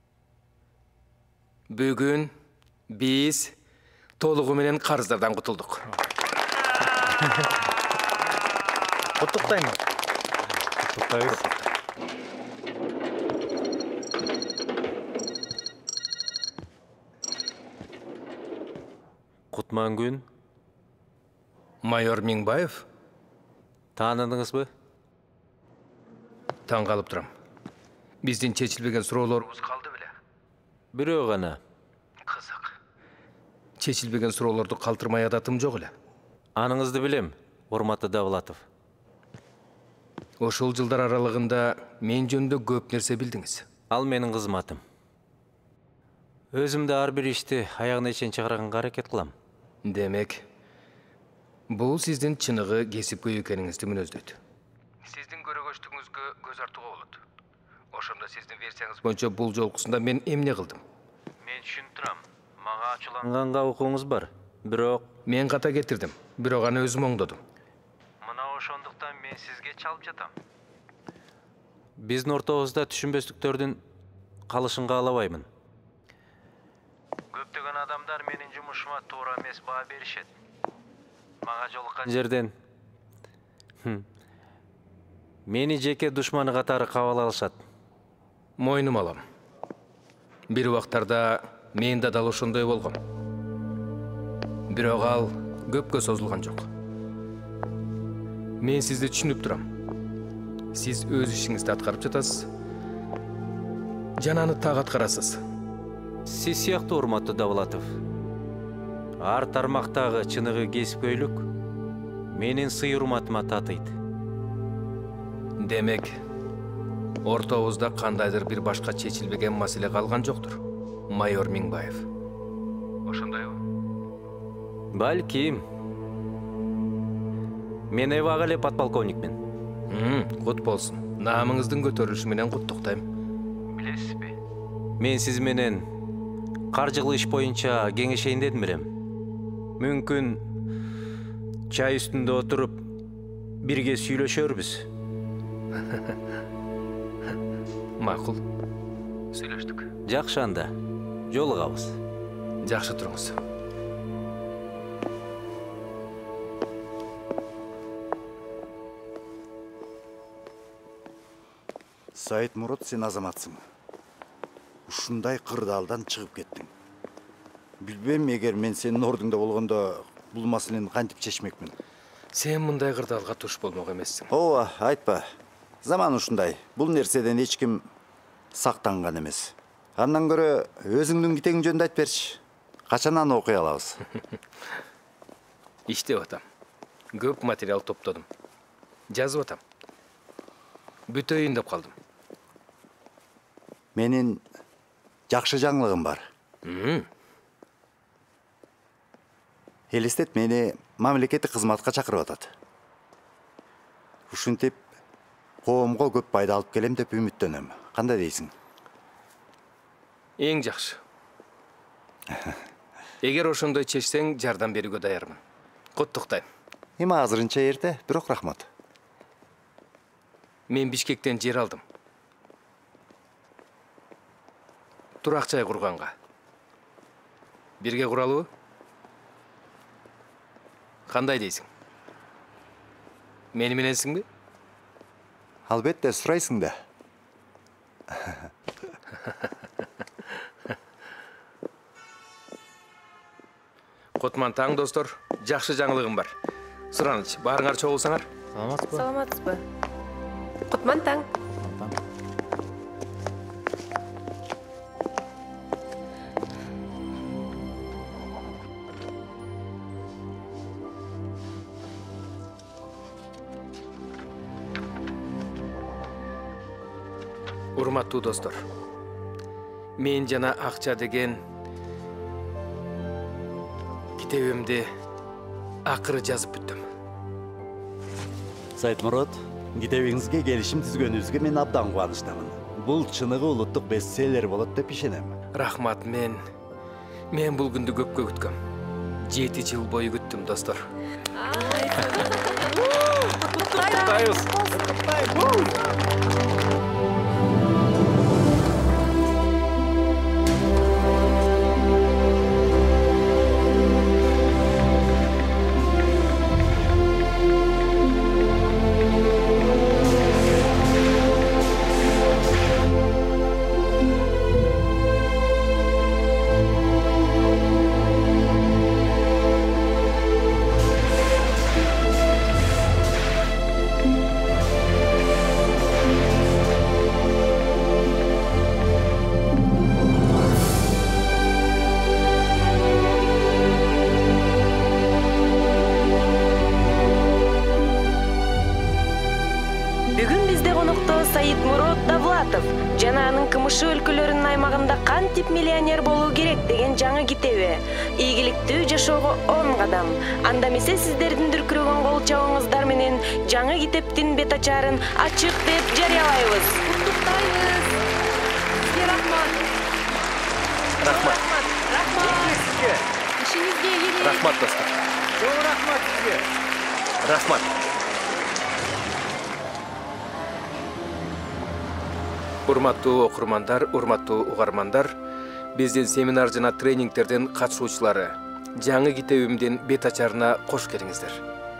Бүгүн биз толугу менен карыздардан кутулдук. Куттуктайм. Куттуктайбыз. Кутман күн. Майор Миңбаев. Тааныңызбы? Таң калып турам. Биздин чечилбеген суроолорубуз калды беле? Бирөө гана. Кызык. Чечилбеген суроолорду калтырмай адатым жок эле. Аныңызды билем, урматтуу Давлатов. Ошол жылдар аралыгында мен жөнүндө көп нерсе билдиңиз. Ал менин кызматым. Өзүмдө ар бир ишти аягына чейин чыгарганга аракет кылам. Демек, Бул сиздин чыныгы кесипкөй экениңизди мүнөздөйт. Сиздин көрөгөчтүгүңүзгө көз артууга болот. Ошондо сиздин версияңыз боюнча бул жолкусунда мен эмне кылдым? Мен түшүнүп турам. Мага ачууланганга укуңуз бар. Бирок мен ката кетирдим, бирок аны өзүм оңдодум. Мына ошондуктан мен сизге чалып жатам. Биздин ортобузда түшүнбөстүктөрдүн калышын каалабаймын. Көптөгөн адамдар менин жумушума туура эмес баа беришет. Мага жолуккан жерден мени жеке душманы катары кабыл алышат. Мойнум алам. Бир убактарда мен да дал ошондой болгом. Бирок ал көпкө созулган жок. Мен сизди түшүнүп турам. Сиз өз ишиңизди аткарып жатасыз. Жананы так аткарасыз. Сиз сыяктуу урматтуу Давлатов. Ар тармактагы чыныгы кесипкөйлүк менин сый урматыма татыйт. Демек, ортобузда кандайдыр бир башка чечилбеген маселе калган жоктур, майор Миңбаев. Ошондойбу? Балким. Мен эбага эле подполковникмин. Кут болсун. Наамыңыздын көтөрүлүшү менен куттуктайм. Билесизби? Мен сиз менен каржылык иш боюнча кеңешейин дедим элем. Мүмкүн чай үстүндө отуруп бирге сүйлөшөрбүз. Макул. Сүйлөштүк. Жакшы анда. Жолугабыз. Жакшы туруңуз. Саид Мурод, сен азаматсың. Ушундай кырдаалдан чыгып кеттиң. Билбем, эгер мен сенин ордуңда болгондо бул маселени кантип чечмекмин. Сен мындай кырдаалга туш болмок эмессиң. Ооба, айтпа. Заман ушундай. Бул нерседен эч ким сактанган эмес. Андан көрө өзүңдүн китегиң жөнүндө айтып берчи. Качан аны окуй алабыз? Иштеп атам. Көп материал топтодум. Жазып атам. Бүтөйүн деп калдым. Менин жакшы жаңылыгым бар. Элестет мени мамлекеттик кызматка чакырып атат. Ушинтип коомго көп пайда алып келем деп үмүттөнөм. Кандай дейсиң? Эң жакшы. Эгер ошондой чечсең, жардам берүүгө даярмын. Куттуктайм. Эми азырынча эрте, бирок рахмат. Мен Бишкектен жер алдым. Турак жай курганга. Бирге куралыбы? Кандай дейсиң? Мени мененсиңби? Албетте, сурайсың да. Кутман таң, достор. Жакшы жаңылыгым бар. Сураныч, баарыңар чогулсаңар. Саламатсызбы? Кутман таң. Урматтуу достор. Мен жана акча деген китебимди акыры жазып бүттүм. Саид Мурод, китебиңизге келишим түзгөнүңүзгө мен абдан кубанычтамын. Бул чыныгы улуттук бестселлер болот деп ишенем. Рахмат, мен бул күндү көпкө күткөм. 7 жыл бою күттүм, достор. Булатов жана анын кымышы өлкөлөрүнүн аймагында кантип миллионер болуу керек деген жаңы китеби ийгиликтүү жашоого 10 кадам. Анда эмесе сиздердин дүркүрөгөн кол чабыңыздар менен жаңы китептин бет ачарын ачык деп жарыялайбыз. Куттуктайбыз. Сизге рахмат. Рахмат. Рахмат. Ишиңизге ийгилик. Рахмат достор. Чоң рахмат сизге. Рахмат. Урматтуу окурмандар, урматтуу угармандар, биздин семинар жана тренингтердин катышуучулары, жаңы китебимдин бет ачарына кош келиңиздер.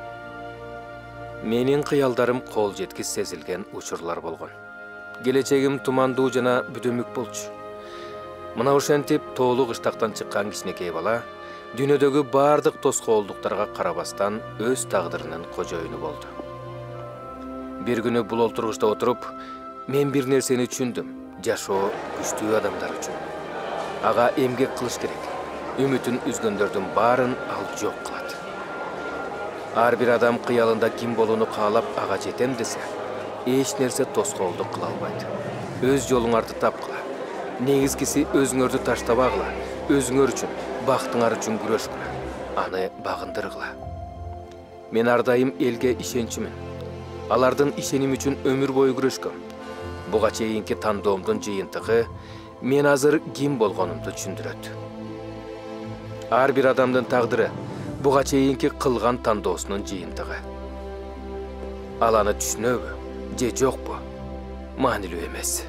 Менин кыялдарым кол жеткис сезилген учурлар болгон. Келечегим тумандуу жана бүдөмүк болчу. Мына ошентип тоолуу кыштактан чыккан кичинекей бала дүйнөдөгү бардык тоскоолдуктарга карабастан өз тагдырынын кожоюну болду. Бир күнү бул олтургучта отуруп, мен бир нерсени түшүндүм. Жашоо күчтүү адамдар үчүн. Ага эмгек кылыш керек. Үмүтүн үзгөндөрдүн баарын ал жок кылат. Ар бир адам кыялында ким болууну каалап ага жетем десе, эч нерсе тоскоолдук кыла албайт. Өз жолуңарды тапкыла. Негизгиси өзүңөрдү таштабагыла. Өзүңөр үчүн, бактыңар үчүн күрөшкүлө. Аны багындыргыла. Мен ар дайым элге ишенчимин. Алардын ишеними үчүн өмүр бою күрөшкөм. Буга чейинки тандоомдун жыйынтыгы мен азыр ким болгонумду түшүндүрөт. Ар бир адамдын тагдыры буга чейинки кылган тандоосунун жыйынтыгы. Ал аны түшүнөбү же жокпу? Маанилүү эмес.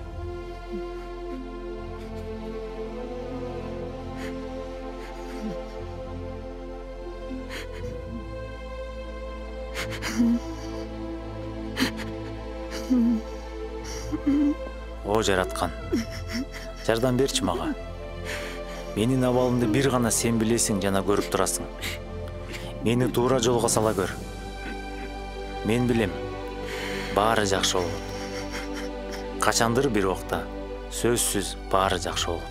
О жараткан, жардам берчи мага. Менин абалымды бир гана сен билесиң жана көрүп турасың. Мени туура жолго сала көр. Мен билем, баары жакшы болот. Качандыр бир убакта сөзсүз баары жакшы болот.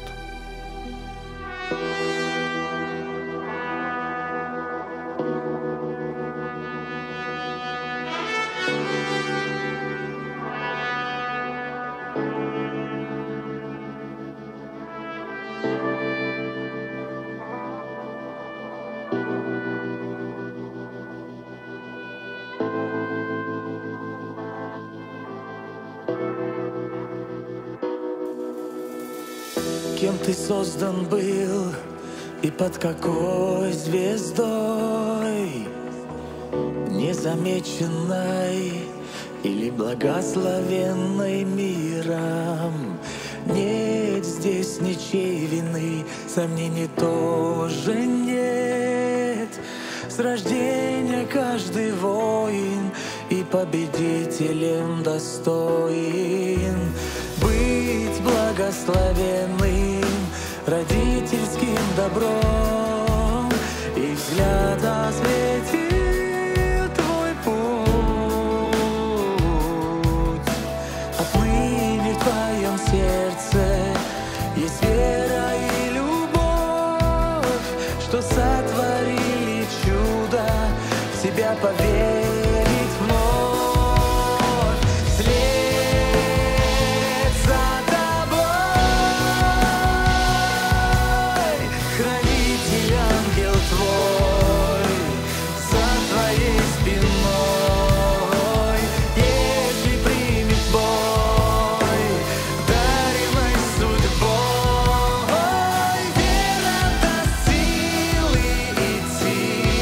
Кем ты создан был и под какой звездой, незамеченной или благословенной миром? Нет здесь ничьей вины, сомнений тоже нет. С рождения каждый воин и победителем достоин быть благословенным родительским добром, и взгляд осветил твой путь. Отныне в твоем сердце есть вера и любовь, что сотворили чудо, в себя поверить вновь. Вслед за тобой, хранитель, ангел твой, за твоей спиной. Если примешь бой, даримой судьбой, вера даст силы идти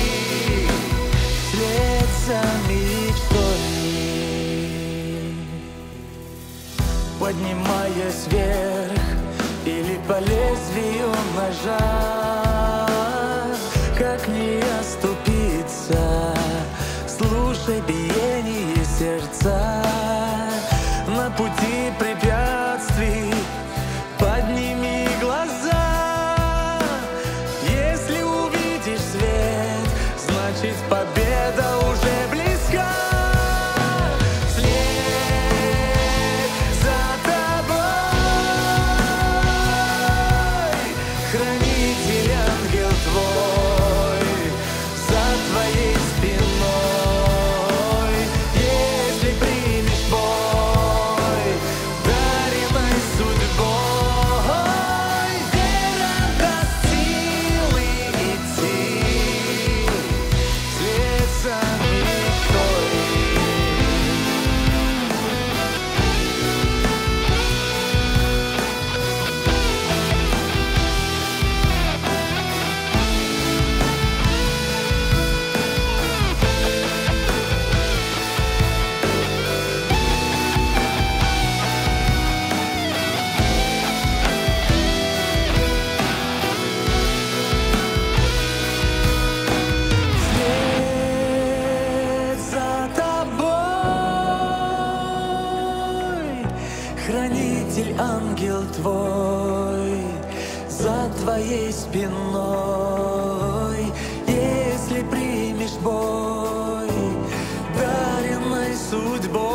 вслед за мечтой. Поднимаясь вверх или по лезвию ножа, как не оступиться, слушай биение сердца. На пути препятствий подними глаза. Если увидишь свет, значит победа уже близка. Вслед за тобой, хранитель, ангел твой, за твоей спиной. Если примешь бой, хранитель, ангел твой за твоей спиной. Если примешь бой, даренной судьбой,